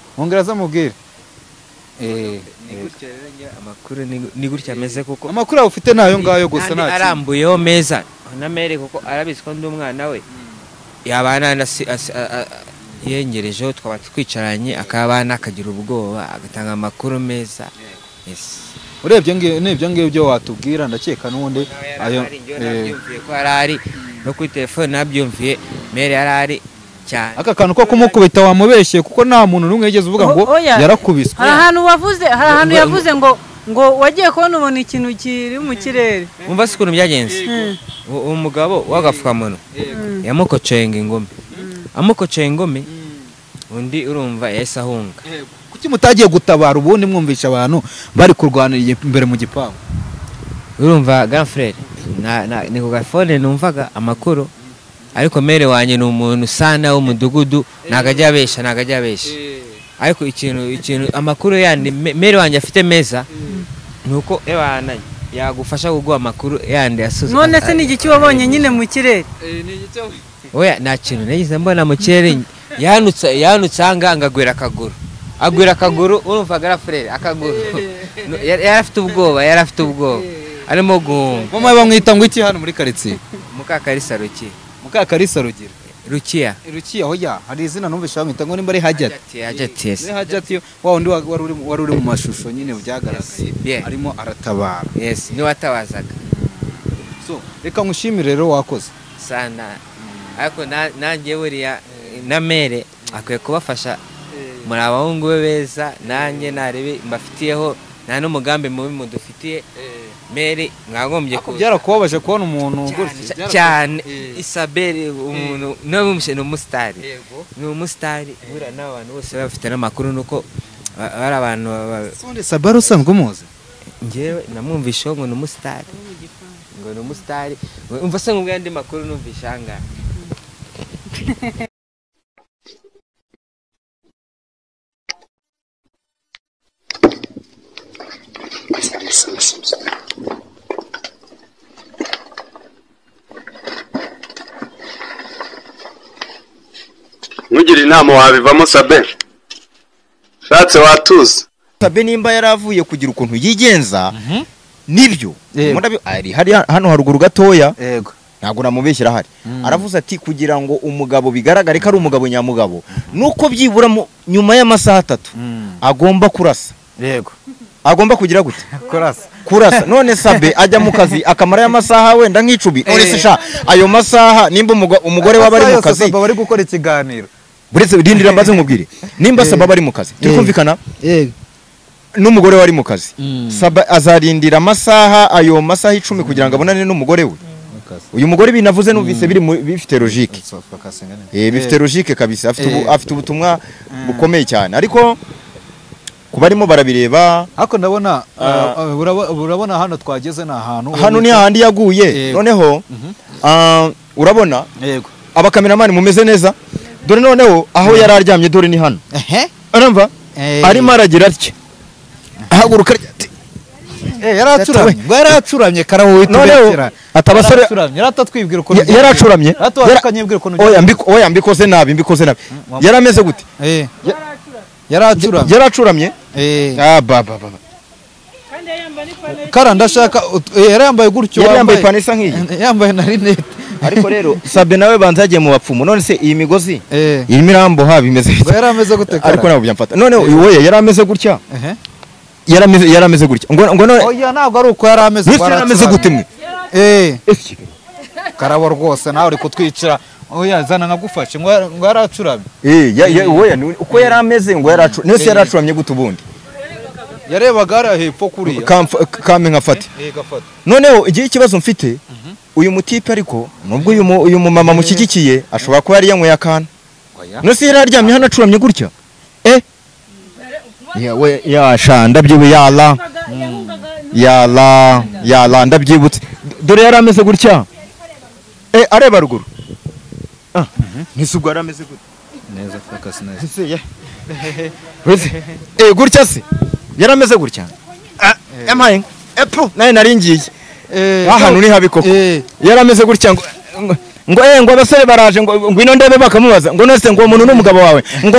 Ni gutya rero njye amakuru ni gutya ameze kuko amakuru yawe ufite nayo ngayo gusa nta arambuyeho meza na mere kuko arabizi ko ndi umwana we yabana yengerejeho twaba twicaranye akabana akagira ubwoba agatanga amakuru meza. Yes. urebye n'ibyo ngibyo watubwira ndakeka n'ubundi ayo nabyumviye ko yarari no kuri telefone nabyumviye mere yarari cyane aka kantu ko kumukubita wamubeshye kuko nta muntu n'umwe yigeze uvuga ngo yarakubiswe. hari ahantu yavuze ngo wagiye kubona ubona ikintu kiri mu kirere. umva se ukuntu byagenze umugabo w'agapfukamunwa yamukocenga ingome amukocenga ingome undi urumva yahise ahunga. kuki mutagiye gutabara ubundi mwumvisha abantu bari kurwanira imbere mu gipangu? urumva grand frère ni ku gafone numvaga amakuru ariko mere wanye ni umuntu sana w'umudugudu nagajya abesha ariko ikintu amakuru yandi mere wanye afite meza nuko ebana yagufasha kuguha amakuru yandi asuza. none se ni igiki wabonye nyine mu kirere? oya nta kintu nagize mbona mu kirere yanutse hanga agwira akaguru urumva grand frère akaguru yari afite ubwoba arimo guhunga. mama bamwita ngo iki hano muri quartier? Mukakarisa Rukiya hoya hari izina numvisha bamwita ngo nimba ari Hajati. Yes. Hajati wa undi wari uri mu mashusho nyine byagaragaye arimo aratabara. Yes, ni watabazaga. So reka ngushimire rero wakoze sana ariko nanjye buriya na mere akwiye kubafasha muri abahungu be beza nanjye narebe mbafitiyeho nta n'umugambi mubi mudufitiye. Mere mwagombye ko byarakubabaje kubona umuntu gutya cyane Isabelle umuntu n'umushe n'umusitari bura n'abantu bose bafite n'amakuru nuko ari abantu sonde Sabaru usanzwe umuzi ngewe namwumvisha ngo n'umusitari umva se ngubwo andi makuru numvisha anga Mugira inama wabivamo Sabe shatse watuza. Sabe nimba yaravuye kugira ukuntu yigenza nibyo ari hano haruguru gatoya ntago namubeshyira hari aravuze ati kugira ngo umugabo bigaragare ko ari umugabo nyamugabo nuko byibura nyuma y'amasaha 3 agomba kurasa. Agomba kugira gute? Kurasa. None Sabe ajya mu kazi akamara y'amasaha wenda nk'icubi. None sha ayo masaha nimba umugore wabari mu kazi bari gukora ikiganiro. Buretse bidindira mbaze nkubwire. Nimba Sabe bari mu kazi. Turi kumvikana? N'umugore wari mu kazi. Sabe azarindira amasaha ayo masaha 10 kugira ngo abonane n'umugore we. Uyu mugore binavuze numvise bifite logique. Bifite logique kabisa. Afite ubutumwa bukomeye cyane. Ariko kubarimo barabireba hako ndabona urabona hano twageze na hano ni handi yaguye noneho urabona abakameramani mumeze neza dore noneho aho yararyamye dore ni hano urumva arimo aragira atya ahaguruka yaracuramye karawo witubekera atabasore yaratatwibwira uko yaracuramye oya mbikoze nabi yarameze gute yaracuramye baba kara ndashaka yambaye gutyo yambaye panisa nk'iyi yambaye na rinete ariko rero Sabe nawe banza yagiye mu bapfumu none se iyi migozi irimo irambo bimeze yarameze gute ariko nabo byamfata none uwoye yarameze gutya yarameze gutya ngo none oya ntabwo ari uko yarameze gute mwe karabo rwose nawe uri kutwicira oya zana nkagufashe ngo yaracuramye oya uko yarameze ngo yaracuramye gute ubundi yarebaga ari hepfo kuriya kame nkafate noneho igihe ikibazo mfite uyu mutipe ariko nubwo uyu mumama mushyigikiye ashobora kuba yari yanyweye akana no se yararyamye hano acuramye gutya yasha ndabyibu yala ndabyibutse dore yarameze gutya areba ruguru nisubwo yarameze gutya neza focus neza gutya se yarameze gutya yampaye naye naringiye ahantu ni habi koko yarameze gutya ngo abasore baraje ngo ngwino ndebe bakamubaza ngo nose ngo umuntu n'umugabo wawe ngo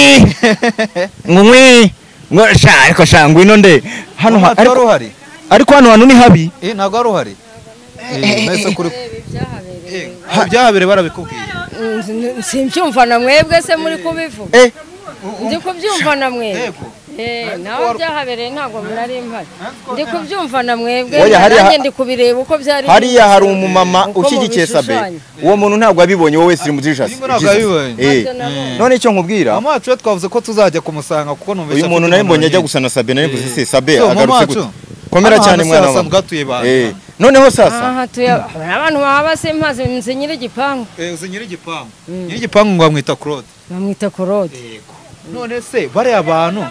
ngo ariko ngwino nde hano ariko hano ni habi ntabwo ari uhari nahise kuri byahabere barabikubwiye simbyumva na mwebwe se muri kubivuga ndi kubyumva na mwebwe nawe byahabereye ntabwo nari mpari ndi kubyumva na mwebwe nanjye ndi kubireba uko byari hariya hari umumama ushyigikiye Sabe uwo muntu ntabwo abibonye wowe siri mu jisasi none icyo nkubwira amacu twavuze ko tuzajya kumusanga kuko numvise uyu muntu nari mbonye ajya gusana Sabe nari mvuze se Sabe agarutse gute komera cyane mwana wawe noneho sasa aha tuya abantu baba sempaze nze nyiri gipangu uzi nyiri gipangu ngo bamwita Claude none se bari abantu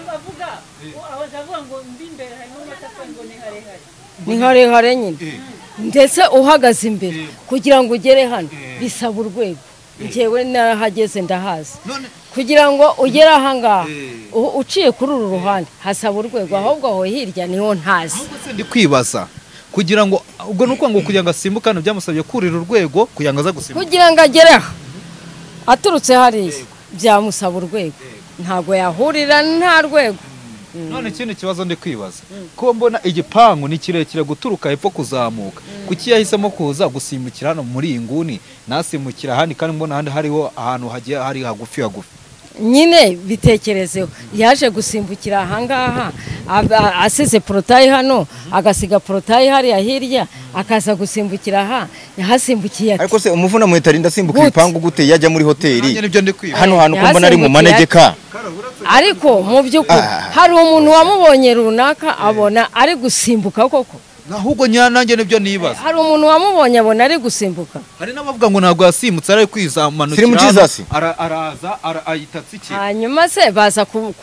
ni harehare nyine ndetse uhagaze imbere kugira ngo ugere hano bisaba urwego njyewe narahageze ndahazi kugira ngo ugere aha ngaha uciye kuri uru ruhande hasaba urwego ahubwo aho hirya niho ntazi ndi kwibaza kugira ngo ubwo nuko ngo kugira ngo asimbukane byamusabye kurira urwego kugira ngo aza gusimbuka kugira ngo agere aha aturutse hariya byamusaba urwego ntago yahurira nta rwego none ikindi kibazo ndi kwibaza ko mbona igipangu ni kirekire guturuka hepfo kuzamuka kuki yahisemo kuza gusimbukira hano muri iyi nguni nasimbukira ahandi kandi mbona ahandi hariho ahantu hagiye hari hagufi nyine bitekerezeho yaje gusimbukira ahangaha asize porotayi hano agasiga porotayi hariya hirya akaza gusimbukira aha yahasimbukiye ati ariko se umuvuna muhitarinda asimbuka ibipangu gute yajya muri hoteli hano hantu ko mbona ari mu manegeka ariko mu by'ukuri hari umuntu wamubonye runaka abona ari gusimbuka koko ahubwo nanjye nibyo nibaza hari umuntu wamubonye abona ari gusimbuka hari n'abavuga ngo ntabwo yasimbutse ari kwizamanukira araza ayitatse iki hanyuma se baza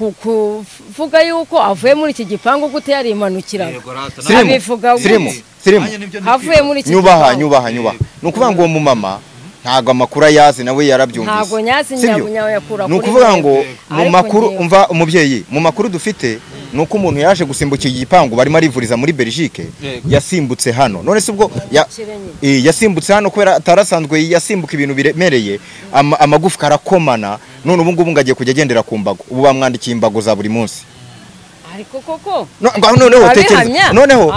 kuvuga yuko avuye muri iki gipangu gute yarimanukira abivuga sirimu avuye muri iki nyubaha ni ukuvuga ngo uwo mumama ntago amakuru ayazi nawe yarabyumvise ntago nyazi nyabunya yakura kuri nukuvuga ngo mu makuru umva umubyeyi mu makuru dufite nuko umuntu yaje gusimbukira igipangu barimo arivuriza muri Belgique yasimbutse hano none se ubwo yasimbutse hano kubera atarasanzwe yasimbuka ibintu biremereye amagufwa arakomana none ubu ngubu ngagiye kujya agendera ku mbago ubu bamwandikiye imbago za buri munsi ariko koko noneho tekereza noneho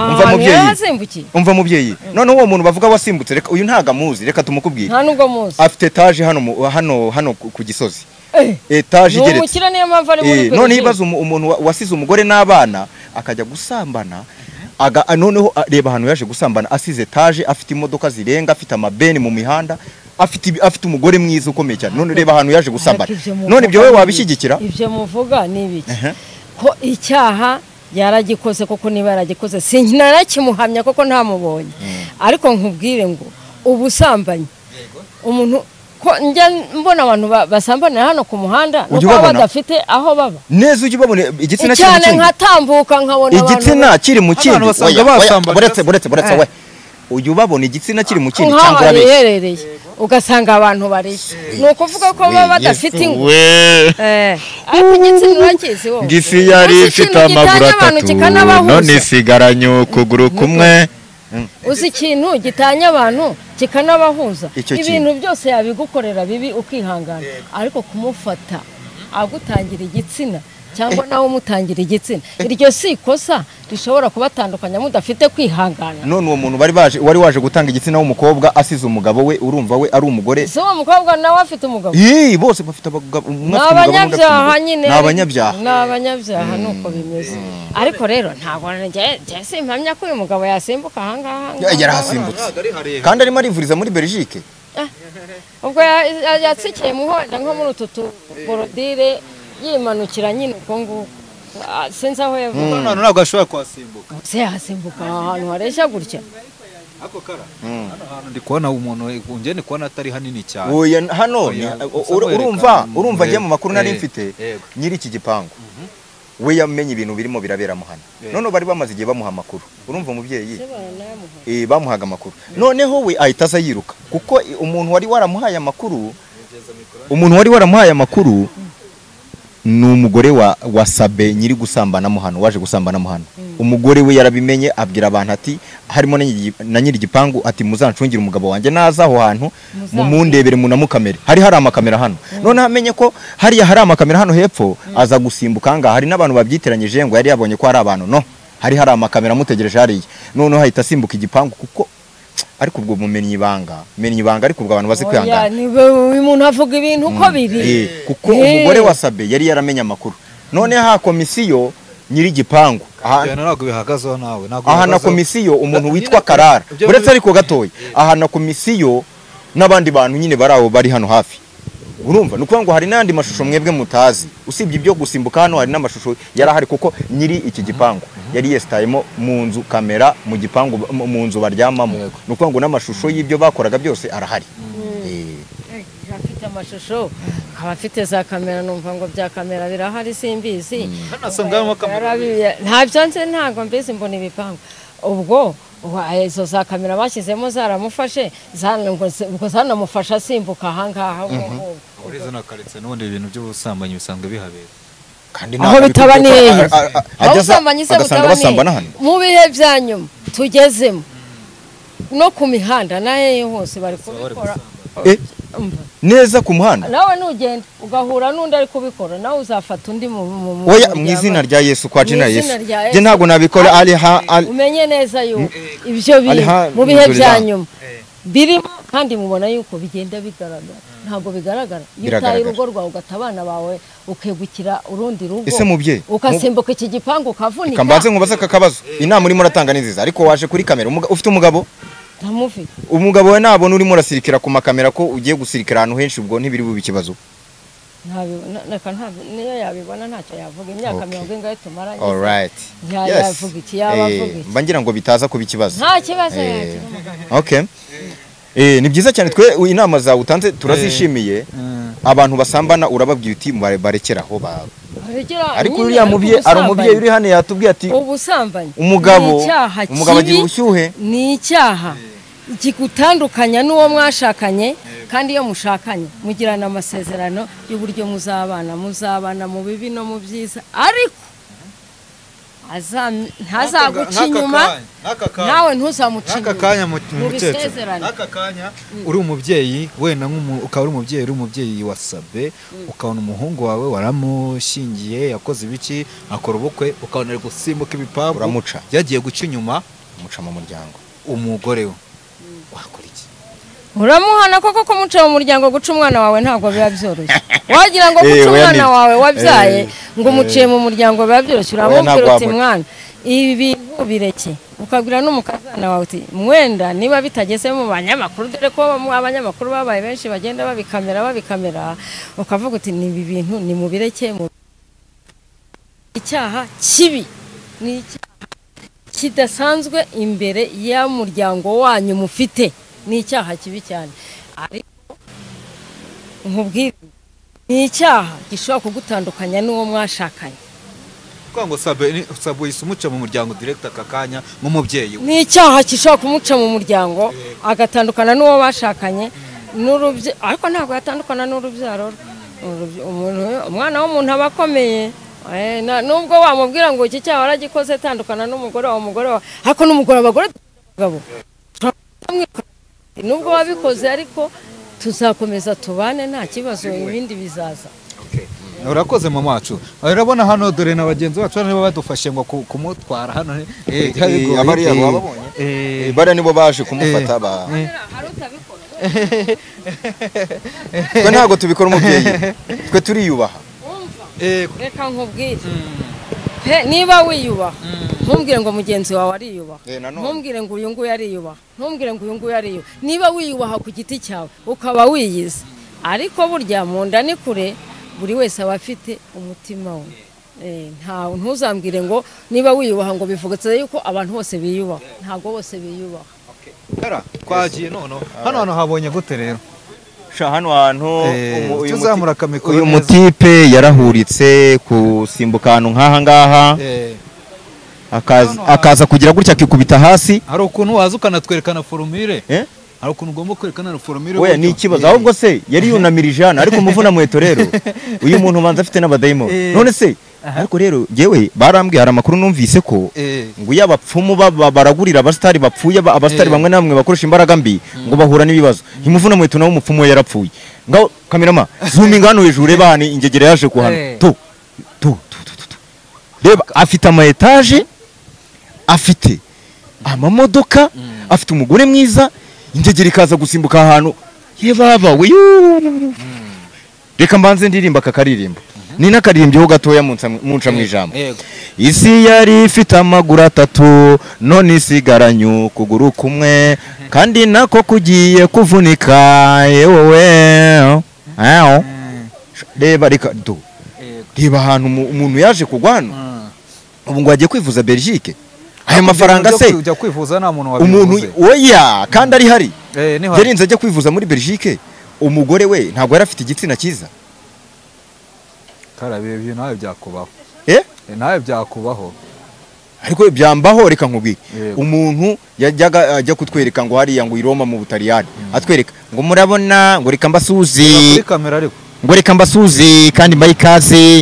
umva mubyeyi noneho uwo muntu bavuga wasimbutse reka uyu ntaga muzi reka tumukubwire nta nubwo muzi afite etage hano ku Gisozi etage igeretse none ibaza umuntu wasize umugore n'abana akajya gusambana noneho reba ahantu yaje gusambana asize etage afite imodoka zirenga afite amabeni mu mihanda afite umugore mwiza ukomeye cyane none reba ahantu yaje gusambana none ibyo wowe wabishyigikira ibyo muvuga ni ibiki ko icyaha yaragikoze koko niba yaragikoze sinarakimuhamya koko ntamubonye ariko nkubwire ngo ubusambanyi umuntu ko njya mbona abantu basambanira hano ku muhanda nuko badafite aho baba neza ujye ubabona igitsina kiri mu kindi cyane nkatambuka nkabona abantu igitsina kiri mu kindi buretse we ujye ubabona igitsina kiri mu kindi cyangwa urabiherereye ugasanga abantu barishye nuko uvuga ko baba badafite ingo ariko igitsina urakizi wowe ngisi yari ifite amaguru atatu none isigaranye ukuguru kumwe uzi ikintu gitanya abantu kikanabahuza ibintu byose yabigukorera bibi ukihangana ariko kumufata agutangira igitsina cyangwa nawe umutangira igitsina iryo si ikosa rishobora kubatandukanya mudafite kwihangana none uwo muntu wari waje gutanga igitsina w'umukobwa asize umugabo we urumva we ari umugore so uwo mukobwa nawe afite umugabo bose bafite abagabo n'abanyabyaha nyine n'abanyabyaha nuko bimeze ariko rero ntabwo njye simpamya ko uyu mugabo yasimbuka ahangaha yarahasimbutse kandi arimo arivuriza muri Belgique ubwo yatsikiye muhonda nko muri utu tuborodire yimanukira nyine uko nguko sinzi aho yavuga none ntabwo ashobora kuhasimbuka se yasimbuka ahantu hareshya gutya ako kara hano hantu ndi kubona umuntu ungiye ni kubona atari hanini cyane hano urumva njye mu makuru nari mfite nyiri iki gipangu we yamenye ibintu birimo biraberamo hano none bari bamaze igihe bamuha amakuru urumva umubyeyi bamuhaga amakuru noneho we ahita aza yiruka kuko umuntu wari waramuhaye amakuru ni umugore wa Sabe nyiri gusambanamo hano waje gusambanamo hano umugore we yarabimenye abwira abantu ati harimo na nyiri igipangu ati muzancungire umugabo wanjye naza aho hantu mumundebere munamukamere hari amakamera hano none amenye ko hari amakamera hano hepfo aza gusimbuka ngaha hari n'abantu babyiteranyije ngo yari yabonye ko hari abantu no hari amakamera mutegereje hariya none hahita asimbuka igipangu kuko ariko ubwo mumenya ibanga ariko ubwo abantu bazi kwihangana uyu muntu avuga ibintu uko biri kuko umugore wa Sabe yari yaramenye amakuru none komisiyo nyiri igipangu ntabwo bihagazeho nawe aha na komisiyo umuntu witwa Karara uretse ariko gatoya aha na komisiyo n'abandi bantu nyine bari hano hafi urumva nukuvuga ngo hari n'andi mashusho mwebwe mutazi usibye ibyo gusimbuka hano hari n'amashusho yarahari kuko nyiri iki gipangu yari yesitayemo mu nzu kamera mu gipangu mu nzu baryamamo nukuvuga ngo n'amashusho y'ibyo bakoraga byose arahari afite amashusho abafite za kamera numva ngo bya kamera birahari simbizi ntabyo nzi ntabwo mbizi mbona ibipangu ubwo izo za kamera bashyizemo zaramufashe ubwo zanamufasha asimbuka ahangaha urizo nakaritse n'ubundi ibintu by'ubusambanyi bisanzwe bihabera aho bitaba ni hehe aho ubusambanyi se butaba ni hehe mu bihe bya nyuma tugezemo no ku mihanda na hehe hose bari kubikora neza ku muhanda nawe nugenda ugahura n'undi ari kubikora nawe uzafata undi mu izina rya Yesu kwa jina Yesu je ntago nabikora umenye neza yuko ibyo biri mu bihe bya nyuma birimo kandi mubona yuko bigenda bigaragara ntago bigaragara yutaye urugo rwawe ugatabana bawe ukegukira urundi rugo ese mubye ukasimbuka iki gipangu kavunika kambaze nkubaza kakabazo inama urimo uratanga ni nziza ariko waje kuri kamera ufite umugabo ntamufite umugabo we nabona urimo urasirikira ku makamera ko ugiye gusirikira ahantu henshi ubwo ntibiri bube ikibazo niyo yabibona ntacyo yavuga imyaka 40 tumaranye alright yavuga iki yabavuga mba ngira ngo bitaza kuba ikibazo nta kibazo okay ni byiza cyane twe inama zawe utanze turazishimiye abantu basambana urababwira uti barekeraho ariko uriya mubye ari umubyeyi uri hano yatubwiye ati ubusambanyi umugabo agira ubushyuhe ni icyaha kigutandukanya n'uwo mwashakanye kandi iyo mushakanye mugirana amasezerano y'uburyo muzabana mu bibi no mu byiza ariko ntazaguca inyuma nawe ntuzamuca inyuma mu bisezerano n'aka kanya uri umubyeyi wenda ukaba uri umubyeyi wa Sabe ukabona umuhungu wawe waramushingiye yakoze ibiki akora ubukwe ukabona ari gusimbuka ibipangu uramuca yagiye guca inyuma umuca mu muryango umugore we wakora iki uramuhana koko kumuca mu muryango guca umwana wawe ntabwo biba byoroshye wagira ngo guca umwana wawe wabyaye ngo umuciye mu muryango biba byoroshye uramubwira uti mwana ibi bintu bireke ukabwira n'umukazana wawe uti mwenda niba bitageze mu banyamakuru dore ko abanyamakuru babaye benshi bagenda babikamera ukavuga uti ni ibi bintu ni mu bireke icyaha kibi ni icyaha kidasanzwe imbere y'umuryango wanyu mufite ni icyaha kibi cyane ariko nkubwire ni icyaha gishobora kugutandukanya n'uwo mwashakanye ngo Sabe umuca mu muryango direct akakanya nk'umubyeyi ni icyaha gishobora kumuca mu muryango agatandukana n'uwo bashakanye ariko ntabwo yatandukana n'urubyaro umwana w'umuntu aba akomeye nubwo wamubwira ngo iki cyaha waragikoze tandukana n'umugore wawe ariko n'umugore abagore abagabo nubwo wabikoze ariko tuzakomeza tubane nta kibazo ibindi bizaza urakoze mama wacu urabona hano dore na bagenzi bacu nibo badufashe ngo kumutwara hano abariya babonye bara nibo baje kumufata twe ntabwo tubikora umubyeyi twe turiyubaha reka nkubwire niba wiyubaha ntumbwire ngo mugenzi wawe ariyubaha ntumbwire ngo uyu nguyu ariyubaha ntumbwire ngo uyu nguyu ariyubaha niba wiyubaha ku giti cyawe ukaba wiyizi ariko burya mu nda ni kure buri wese aba afite umutima we ntuzambwire ngo niba wiyubaha ngo bivugutse yuko abantu bose biyubaha ntabwo bose biyubaha twagiye hano habonye gute rero hano hantu uyu mutipe yarahuritse kusimbuka ahantu nk'aha ngaha akaza kugira gutya akikubita hasi hari ukuntu waza ukanatwerekana forumire hari ukuntu ugomba kwerekana na forumire we ni ikibazo ahubwo se yari yunamirije hano ariko umuvuna muheto rero uyu muntu ubanza afite n'abadayimoni none se ariko rero jewe barambwiye hari amakuru numvise ko ngo iyo abapfumu baragurira abasitari bapfuye abasitari bamwe na bamwe bakoresha imbaraga mbi ngo bahura n'ibibazo Himuvuna Muheto nawe umupfumu we yarapfuye ngaho kamerama zoom ngano hejuru reba hano ingegere yaje kuhana tu reba afite ama etage afite amamodoka afite umugore mwiza ingegere ikaza gusimbuka ahantu ye baba we reka mbanze ndirimba kakaririmba ni nakaririmbo gatoya munca mwijambo isi yari ifite amaguru 3 none isigaranye ukuguru kumwe kandi nako kugiye kuvunika yewe reba reka do reba ahantu umuntu yaje kugwana ubu ngo agiye kwivuza Belgique aya mafaranga se ujya kwivuza nta muntu wabivuze umuntu oya kandi ari hari yarinze ajya kwivuza muri Belgique umugore we ntabwo yari afite igitsina cyiza karabe ibyo nawe byakubaho nawe byakubaho ariko byambaho reka nkubwire umuntu yajyaga ajya kutwereka ngo hariya ngo Roma mu Butaliyani atwereka ngo murabona ngo reka mbasuzi kuri kamera ariko ngo reka mbasuzi kandi mbayikaze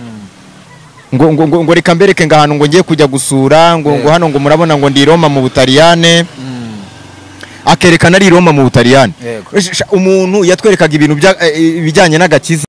ngo reka mbereke ngo ahantu ngo ngiye kujya gusura ngo hano ngo murabona ngo ndi Roma mu Butaliyani akerekana ari Roma mu Butaliyani umuntu yatwerekaga ibintu bijyanye n'agakiza